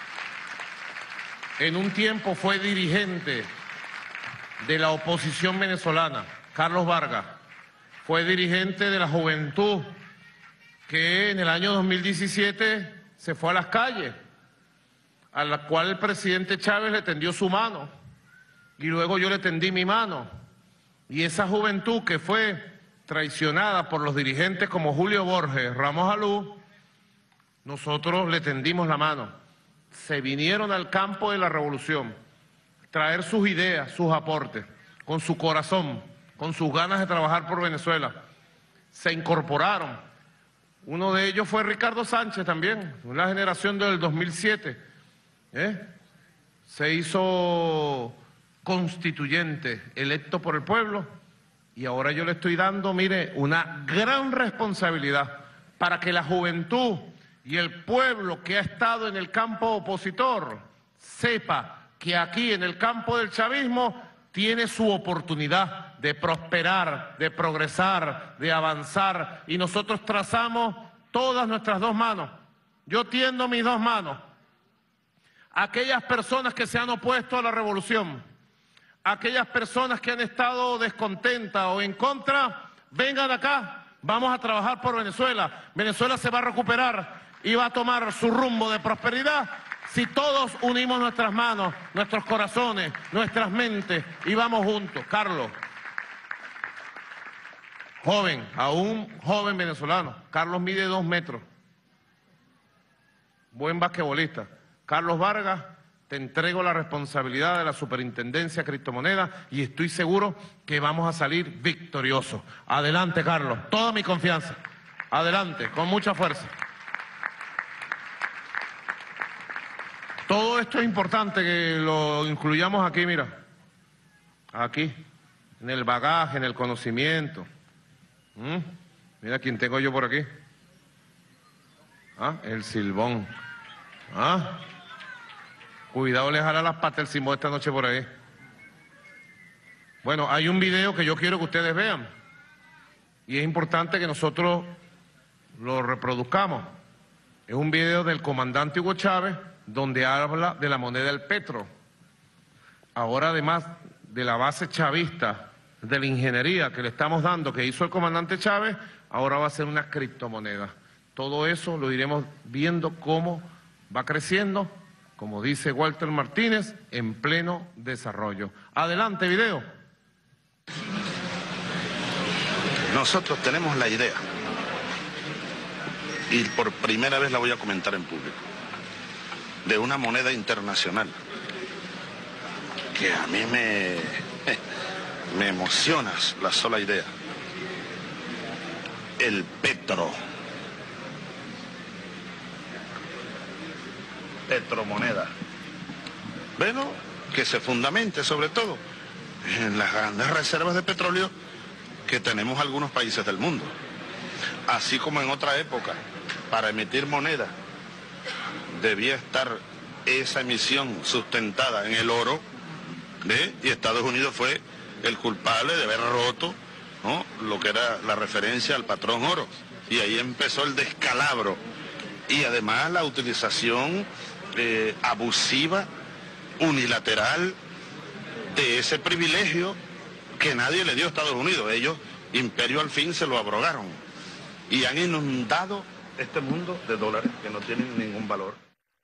en un tiempo fue dirigente de la oposición venezolana. Carlos Vargas fue dirigente de la juventud que en el año dos mil diecisiete se fue a las calles, a la cual el presidente Chávez le tendió su mano y luego yo le tendí mi mano. Y esa juventud que fue traicionada por los dirigentes como Julio Borges, Ramos Alú, nosotros le tendimos la mano. Se vinieron al campo de la revolución, traer sus ideas, sus aportes, con su corazón, con sus ganas de trabajar por Venezuela. Se incorporaron. Uno de ellos fue Ricardo Sánchez también, la generación del dos mil siete. ¿eh? Se hizo constituyente, electo por el pueblo, y ahora yo le estoy dando, mire, una gran responsabilidad para que la juventud y el pueblo que ha estado en el campo opositor sepa que aquí en el campo del chavismo tiene su oportunidad de prosperar, de progresar, de avanzar, y nosotros trazamos todas nuestras dos manos. Yo tiendo mis dos manos. Aquellas personas que se han opuesto a la revolución, aquellas personas que han estado descontentas o en contra, vengan acá, vamos a trabajar por Venezuela. Venezuela se va a recuperar y va a tomar su rumbo de prosperidad si todos unimos nuestras manos, nuestros corazones, nuestras mentes y vamos juntos. Carlos, joven, aún joven venezolano, Carlos mide dos metros, buen basquetbolista. Carlos Vargas, te entrego la responsabilidad de la Superintendencia Criptomonedas y estoy seguro que vamos a salir victoriosos. Adelante, Carlos, toda mi confianza. Adelante, con mucha fuerza. Todo esto es importante que lo incluyamos aquí, mira, aquí, en el bagaje, en el conocimiento. ¿Mm? Mira quién tengo yo por aquí. ¿Ah? El Silbón. ¿Ah? Cuidado, le jala las patas el Silbón esta noche por ahí. Bueno, hay un video que yo quiero que ustedes vean y es importante que nosotros lo reproduzcamos. Es un video del comandante Hugo Chávez donde habla de la moneda del petro. Ahora, además de la base chavista, de la ingeniería que le estamos dando, que hizo el comandante Chávez, ahora va a ser una criptomoneda. Todo eso lo iremos viendo cómo va creciendo, como dice Walter Martínez, en pleno desarrollo. Adelante, video. Nosotros tenemos la idea y por primera vez la voy a comentar en público, de una moneda internacional que a mí me, me emociona la sola idea. El petro. Petromoneda. Bueno, que se fundamente sobre todo en las grandes reservas de petróleo que tenemos algunos países del mundo. Así como en otra época, para emitir moneda, debía estar esa emisión sustentada en el oro, ¿ve? Y Estados Unidos fue el culpable de haber roto, ¿no?, lo que era la referencia al patrón oro. Y ahí empezó el descalabro. Y además la utilización eh, abusiva, unilateral, de ese privilegio que nadie le dio a Estados Unidos. Ellos, imperio al fin, se lo abrogaron. Y han inundado este mundo de dólares que no tienen ningún valor.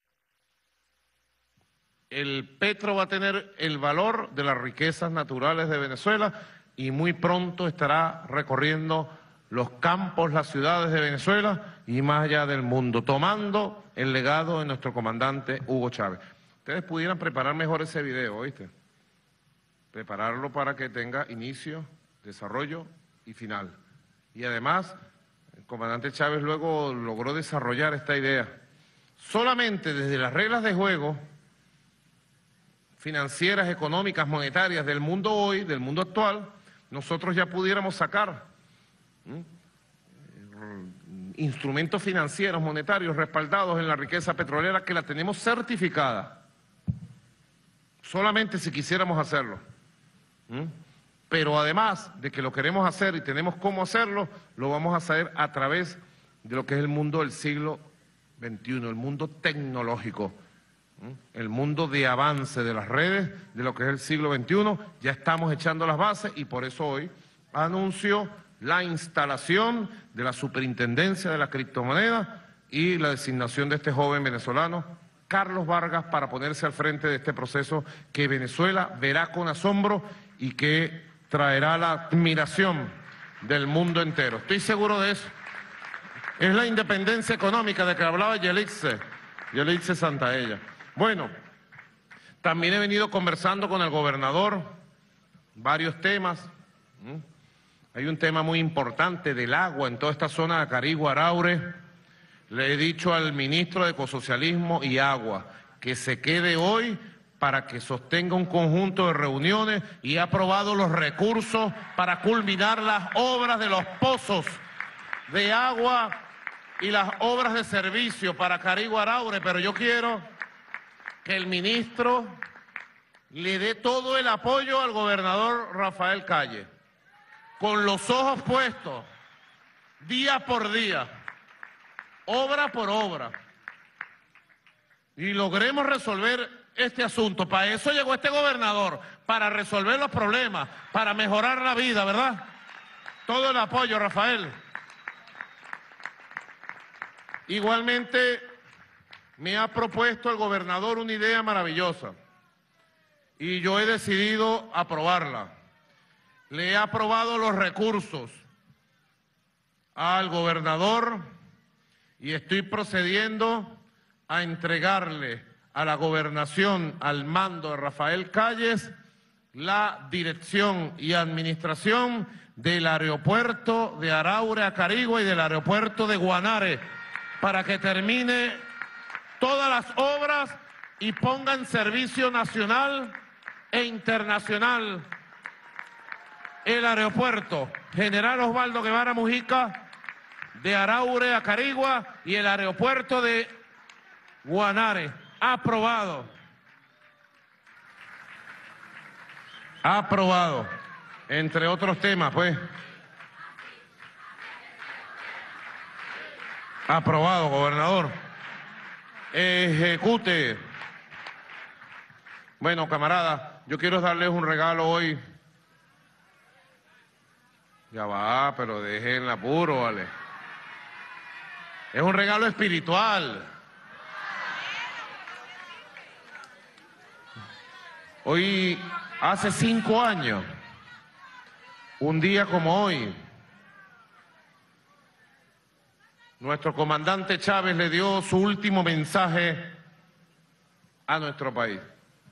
El petro va a tener el valor de las riquezas naturales de Venezuela y muy pronto estará recorriendo los campos, las ciudades de Venezuela y más allá del mundo, tomando el legado de nuestro comandante Hugo Chávez. Ustedes pudieran preparar mejor ese video, ¿oíste? Prepararlo para que tenga inicio, desarrollo y final. Y además, el comandante Chávez luego logró desarrollar esta idea. Solamente desde las reglas de juego financieras, económicas, monetarias del mundo hoy, del mundo actual, nosotros ya pudiéramos sacar ¿sí? instrumentos financieros, monetarios, respaldados en la riqueza petrolera que la tenemos certificada. Solamente si quisiéramos hacerlo. ¿Mm? Pero además de que lo queremos hacer y tenemos cómo hacerlo, lo vamos a hacer a través de lo que es el mundo del siglo veintiuno, el mundo tecnológico, ¿Mm? el mundo de avance de las redes, de lo que es el siglo veintiuno. Ya estamos echando las bases y por eso hoy anuncio la instalación de la superintendencia de la criptomoneda y la designación de este joven venezolano, Carlos Vargas, para ponerse al frente de este proceso que Venezuela verá con asombro y que traerá la admiración del mundo entero. Estoy seguro de eso. Es la independencia económica de que hablaba Yelixe, Yelixe Santaella. Bueno, también he venido conversando con el gobernador varios temas. ¿Mm? Hay un tema muy importante del agua en toda esta zona de Acarigua, Araure. Le he dicho al ministro de Ecosocialismo y Agua que se quede hoy para que sostenga un conjunto de reuniones y ha aprobado los recursos para culminar las obras de los pozos de agua y las obras de servicio para Acarigua, Araure. Pero yo quiero que el ministro le dé todo el apoyo al gobernador Rafael Calle, con los ojos puestos, día por día, obra por obra, y logremos resolver este asunto. Para eso llegó este gobernador, para resolver los problemas, para mejorar la vida, ¿verdad? Todo el apoyo, Rafael. Igualmente, me ha propuesto el gobernador una idea maravillosa, y yo he decidido aprobarla. Le he aprobado los recursos al gobernador y estoy procediendo a entregarle a la gobernación, al mando de Rafael Calles, la dirección y administración del aeropuerto de Araure, Acarigua y del aeropuerto de Guanare, para que termine todas las obras y ponga en servicio nacional e internacional el aeropuerto General Osvaldo Guevara Mujica de Araure, Acarigua y el aeropuerto de Guanare. Aprobado. Aprobado. Entre otros temas, pues. Aprobado, gobernador. Ejecute. Bueno, camarada, yo quiero darles un regalo hoy. Ya va, pero dejen el apuro, vale. Es un regalo espiritual. Hoy, hace cinco años, un día como hoy, nuestro comandante Chávez le dio su último mensaje a nuestro país.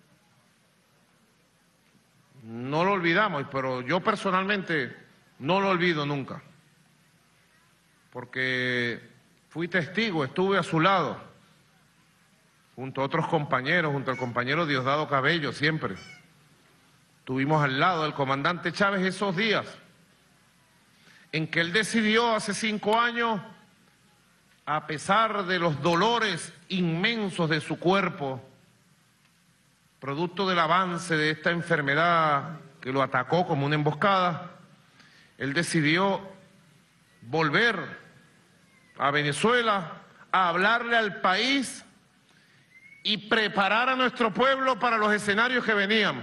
No lo olvidamos, pero yo personalmente no lo olvido nunca, porque fui testigo, estuve a su lado, junto a otros compañeros, junto al compañero Diosdado Cabello, siempre. Estuvimos al lado del comandante Chávez esos días en que él decidió hace cinco años, a pesar de los dolores inmensos de su cuerpo, producto del avance de esta enfermedad que lo atacó como una emboscada, él decidió volver a Venezuela a hablarle al país y preparar a nuestro pueblo para los escenarios que venían.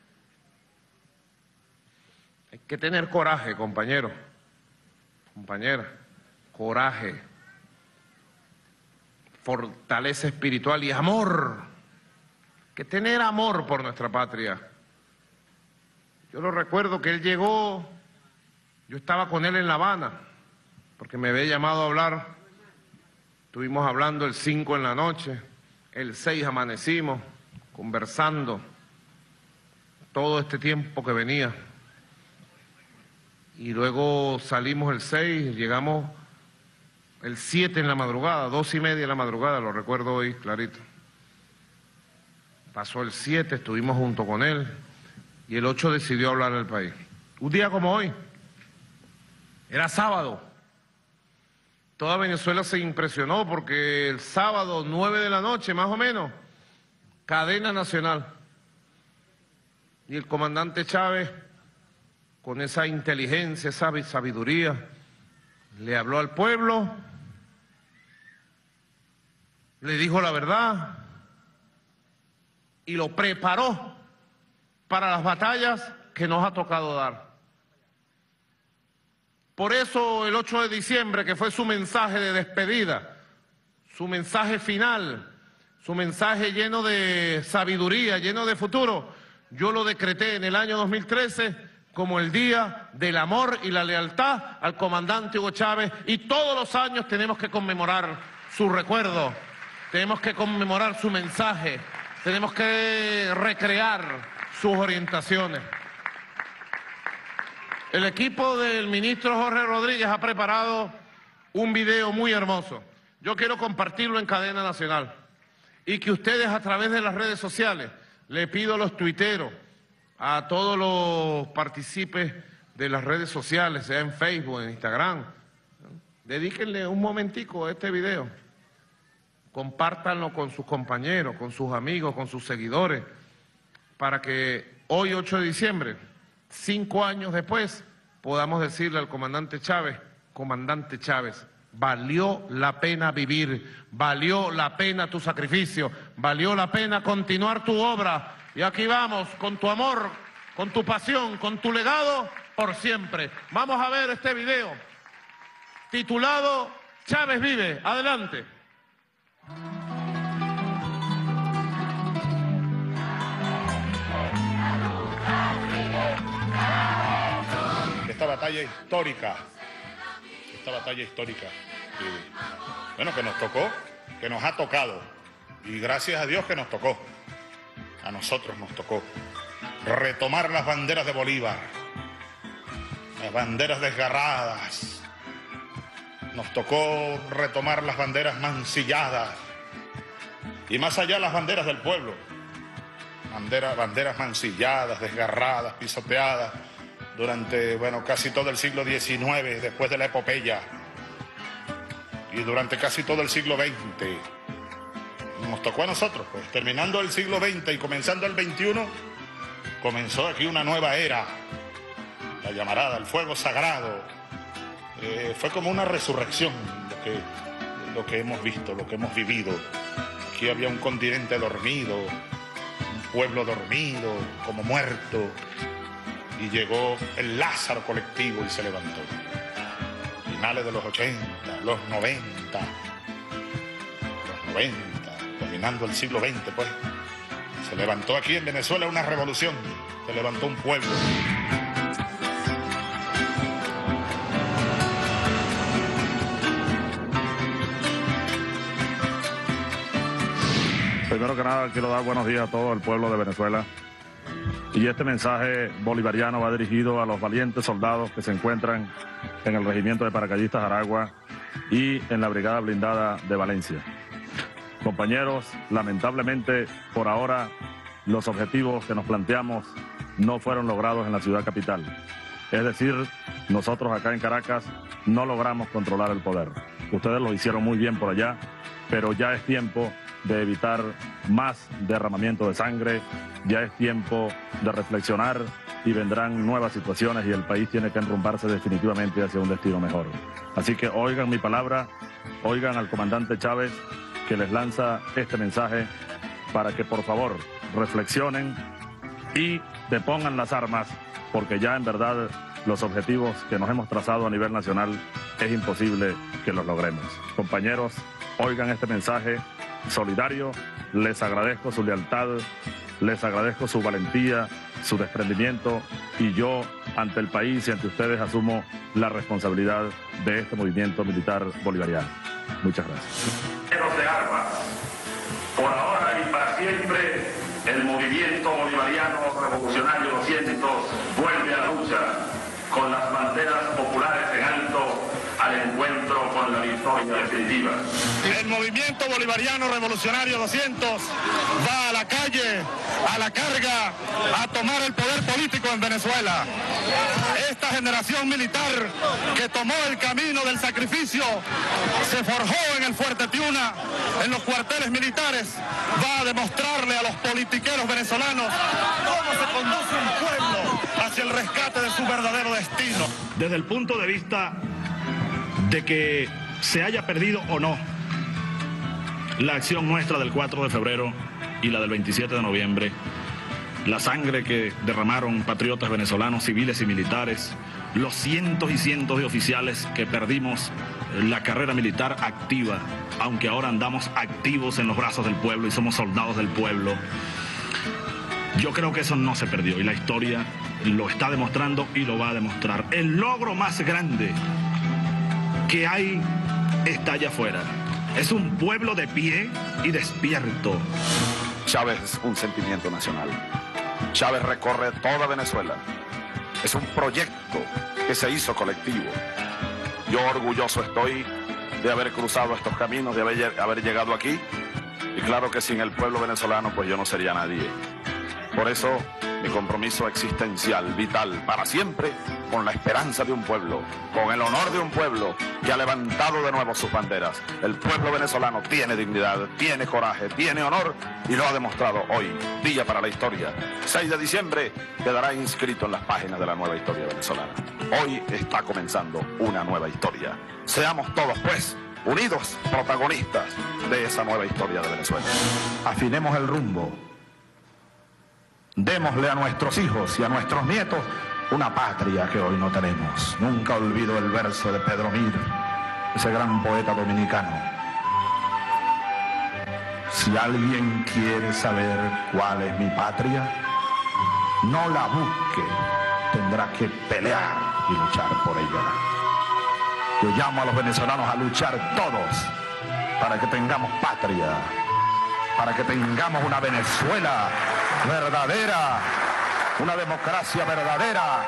Hay que tener coraje, compañero, compañera, coraje, fortaleza espiritual y amor. Hay que tener amor por nuestra patria. Yo lo recuerdo que él llegó, yo estaba con él en La Habana, porque me había llamado a hablar. Estuvimos hablando el cinco en la noche, el seis amanecimos, conversando todo este tiempo que venía. Y luego salimos el seis, llegamos el siete en la madrugada, dos y media de la madrugada, lo recuerdo hoy clarito. Pasó el siete, estuvimos junto con él, y el ocho decidió hablar al país. Un día como hoy, era sábado. Toda Venezuela se impresionó porque el sábado, nueve de la noche más o menos, cadena nacional. Y el comandante Chávez, con esa inteligencia, esa sabiduría, le habló al pueblo, le dijo la verdad y lo preparó para las batallas que nos ha tocado dar. Por eso el ocho de diciembre, que fue su mensaje de despedida, su mensaje final, su mensaje lleno de sabiduría, lleno de futuro, yo lo decreté en el año dos mil trece como el Día del Amor y la Lealtad al comandante Hugo Chávez, y todos los años tenemos que conmemorar su recuerdo, tenemos que conmemorar su mensaje, tenemos que recrear sus orientaciones. El equipo del ministro Jorge Rodríguez ha preparado un video muy hermoso. Yo quiero compartirlo en cadena nacional y que ustedes a través de las redes sociales, le pido a los tuiteros, a todos los partícipes de las redes sociales, sea en Facebook, en Instagram, dedíquenle un momentico a este video, compártanlo con sus compañeros, con sus amigos, con sus seguidores, para que hoy, ocho de diciembre, cinco años después, podamos decirle al comandante Chávez: comandante Chávez, valió la pena vivir, valió la pena tu sacrificio, valió la pena continuar tu obra, y aquí vamos con tu amor, con tu pasión, con tu legado por siempre. Vamos a ver este video titulado Chávez vive. Adelante. Esta batalla histórica, esta batalla histórica, que, bueno, que nos tocó, que nos ha tocado, y gracias a Dios que nos tocó, a nosotros nos tocó, retomar las banderas de Bolívar, las banderas desgarradas, nos tocó retomar las banderas mancilladas, y más allá las banderas del pueblo, banderas, banderas mancilladas, desgarradas, pisoteadas, durante, bueno, casi todo el siglo diecinueve, después de la epopeya, y durante casi todo el siglo veinte. Nos tocó a nosotros, pues, terminando el siglo veinte y comenzando el veintiuno, comenzó aquí una nueva era, la llamarada, el fuego sagrado. Eh, fue como una resurrección lo que, lo que hemos visto, lo que hemos vivido. Aquí había un continente dormido, un pueblo dormido, como muerto, y llegó el Lázaro colectivo y se levantó. Finales de los ochenta, los noventa, los noventa, terminando el siglo veinte, pues, se levantó aquí en Venezuela una revolución, se levantó un pueblo. Primero que nada, quiero dar buenos días a todo el pueblo de Venezuela. Y este mensaje bolivariano va dirigido a los valientes soldados que se encuentran en el Regimiento de Paracaidistas Aragua y en la Brigada Blindada de Valencia. Compañeros, lamentablemente, por ahora, los objetivos que nos planteamos no fueron logrados en la ciudad capital. Es decir, nosotros acá en Caracas no logramos controlar el poder. Ustedes lo hicieron muy bien por allá, pero ya es tiempo de evitar más derramamiento de sangre, ya es tiempo de reflexionar y vendrán nuevas situaciones y el país tiene que enrumbarse definitivamente hacia un destino mejor. Así que oigan mi palabra, oigan al comandante Chávez que les lanza este mensaje para que por favor reflexionen y depongan las armas, porque ya en verdad los objetivos que nos hemos trazado a nivel nacional es imposible que los logremos. Compañeros, oigan este mensaje solidario, les agradezco su lealtad, les agradezco su valentía, su desprendimiento y yo ante el país y ante ustedes asumo la responsabilidad de este movimiento militar bolivariano. Muchas gracias. De armas. Por ahora y para siempre, el movimiento bolivariano revolucionario doscientos vuelve a la lucha con las banderas populares en alto al encuentro con la victoria definitiva. El movimiento bolivariano revolucionario doscientos va a la calle, a la carga, a tomar el poder político en Venezuela. Esta generación militar que tomó el camino del sacrificio, se forjó en el Fuerte Tiuna, en los cuarteles militares, va a demostrarle a los politiqueros venezolanos cómo se conduce un pueblo hacia el rescate de su verdadero destino. Desde el punto de vista de que se haya perdido o no la acción nuestra del cuatro de febrero y la del veintisiete de noviembre, la sangre que derramaron patriotas venezolanos, civiles y militares, los cientos y cientos de oficiales que perdimos la carrera militar activa, aunque ahora andamos activos en los brazos del pueblo y somos soldados del pueblo. Yo creo que eso no se perdió y la historia lo está demostrando y lo va a demostrar. El logro más grande que hay está allá afuera. Es un pueblo de pie y despierto. Chávez es un sentimiento nacional. Chávez recorre toda Venezuela. Es un proyecto que se hizo colectivo. Yo orgulloso estoy de haber cruzado estos caminos, de haber, haber llegado aquí. Y claro que sin el pueblo venezolano, pues yo no sería nadie. Por eso, mi compromiso existencial, vital, para siempre, con la esperanza de un pueblo, con el honor de un pueblo que ha levantado de nuevo sus banderas. El pueblo venezolano tiene dignidad, tiene coraje, tiene honor y lo ha demostrado hoy, día para la historia. seis de diciembre quedará inscrito en las páginas de la nueva historia venezolana. Hoy está comenzando una nueva historia. Seamos todos, pues, unidos, protagonistas de esa nueva historia de Venezuela. Afinemos el rumbo. Démosle a nuestros hijos y a nuestros nietos una patria que hoy no tenemos. Nunca olvido el verso de Pedro Mir, ese gran poeta dominicano. Si alguien quiere saber cuál es mi patria, no la busque, tendrá que pelear y luchar por ella. Yo llamo a los venezolanos a luchar todos para que tengamos patria, para que tengamos una Venezuela verdadera, una democracia verdadera.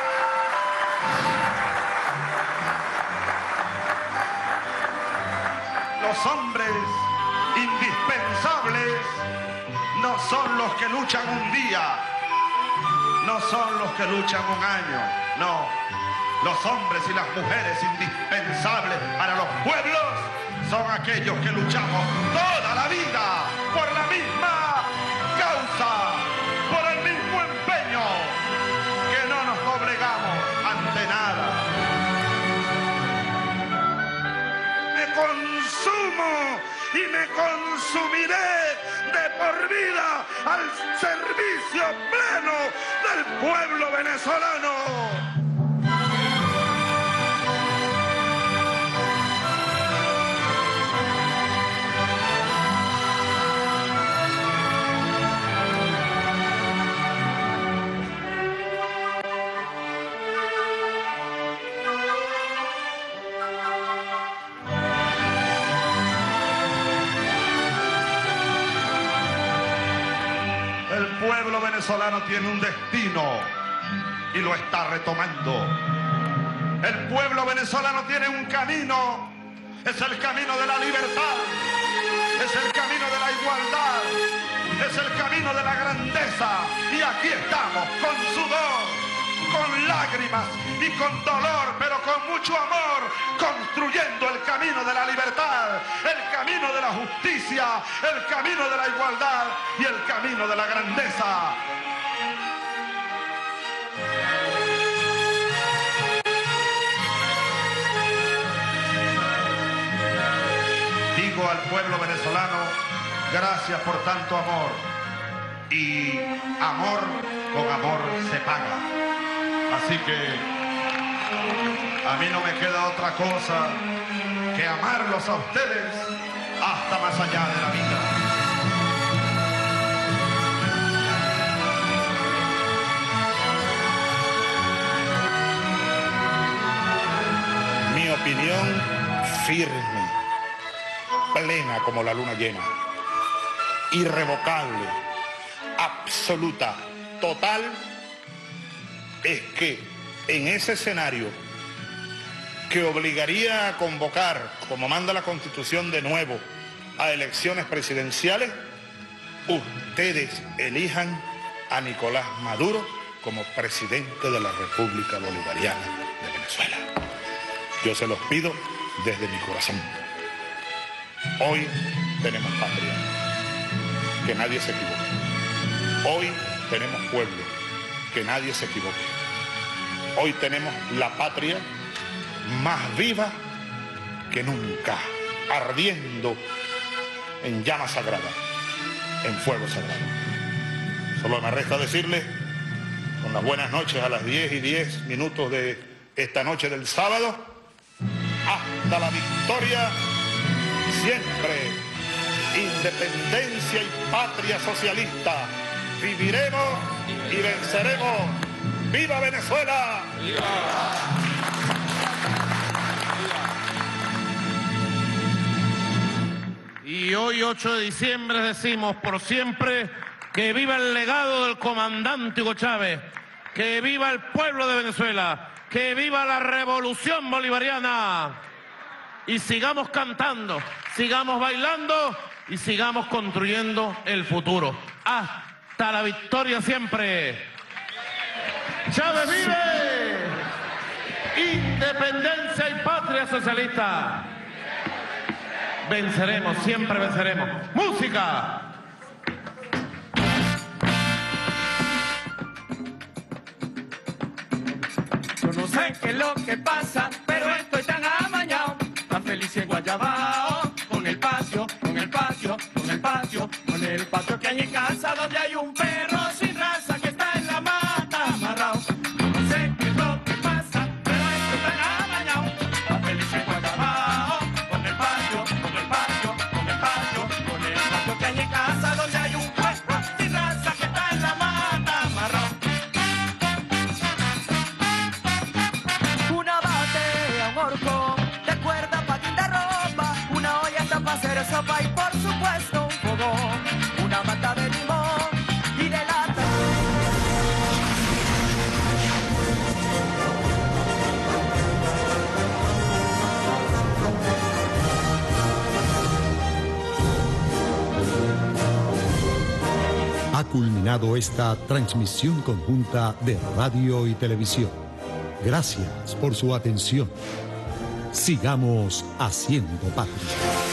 Los hombres indispensables no son los que luchan un día, no son los que luchan un año, no. Los hombres y las mujeres indispensables para los pueblos son aquellos que luchamos toda la vida por la misma causa, por el mismo empeño, que no nos doblegamos ante nada. Me consumo y me consumiré de por vida al servicio pleno del pueblo venezolano. pueblo venezolano tiene un destino y lo está retomando. El pueblo venezolano tiene un camino, es el camino de la libertad, es el camino de la igualdad, es el camino de la grandeza. Y aquí estamos con sudor, con lágrimas y con dolor, pero con mucho amor, construyendo el camino de la libertad, el camino de la justicia, el camino de la igualdad y el camino de la grandeza. Digo al pueblo venezolano, gracias por tanto amor. Y amor con amor se paga. Así que a mí no me queda otra cosa que amarlos a ustedes hasta más allá de la vida. Mi opinión firme, plena como la luna llena, irrevocable, absoluta, total, es que en ese escenario que obligaría a convocar, como manda la Constitución de nuevo, a elecciones presidenciales, ustedes elijan a Nicolás Maduro como presidente de la República Bolivariana de Venezuela. Yo se los pido desde mi corazón. Hoy tenemos patria, que nadie se equivoque. Hoy tenemos pueblo, que nadie se equivoque. Hoy tenemos la patria más viva que nunca, ardiendo en llama sagrada, en fuego sagrado. Solo me resta decirles, con las buenas noches a las diez y diez minutos de esta noche del sábado, hasta la victoria siempre, independencia y patria socialista. Viviremos y venceremos. ¡Viva Venezuela! ¡Viva! Y hoy, ocho de diciembre, decimos por siempre que viva el legado del comandante Hugo Chávez, que viva el pueblo de Venezuela, que viva la revolución bolivariana. Y sigamos cantando, sigamos bailando y sigamos construyendo el futuro. Hasta la victoria siempre. ¡Chávez vive! Independencia y patria socialista. Venceremos, siempre venceremos. ¡Música! Yo no sé qué es lo que pasa, pero estoy tan amañado, tan feliz en Guayabao, con el patio, con el patio, con el patio, con el patio que hay en casa donde hay un perro sin raza que está en la mata amarrado. Yo no sé qué es lo que pasa, pero estoy tan amañado, tan feliz en Guayabao, con el patio, con el patio, con el patio, con el patio que hay en casa donde hay un perro sin raza que está en la mata amarrado. Una batea, un horcón, de cuerda, patín de ropa, una olla está para hacer sopa y por supuesto un fogón, una mata de limón y de lata. Ha culminado esta transmisión conjunta de radio y televisión. Gracias por su atención. Sigamos haciendo patria.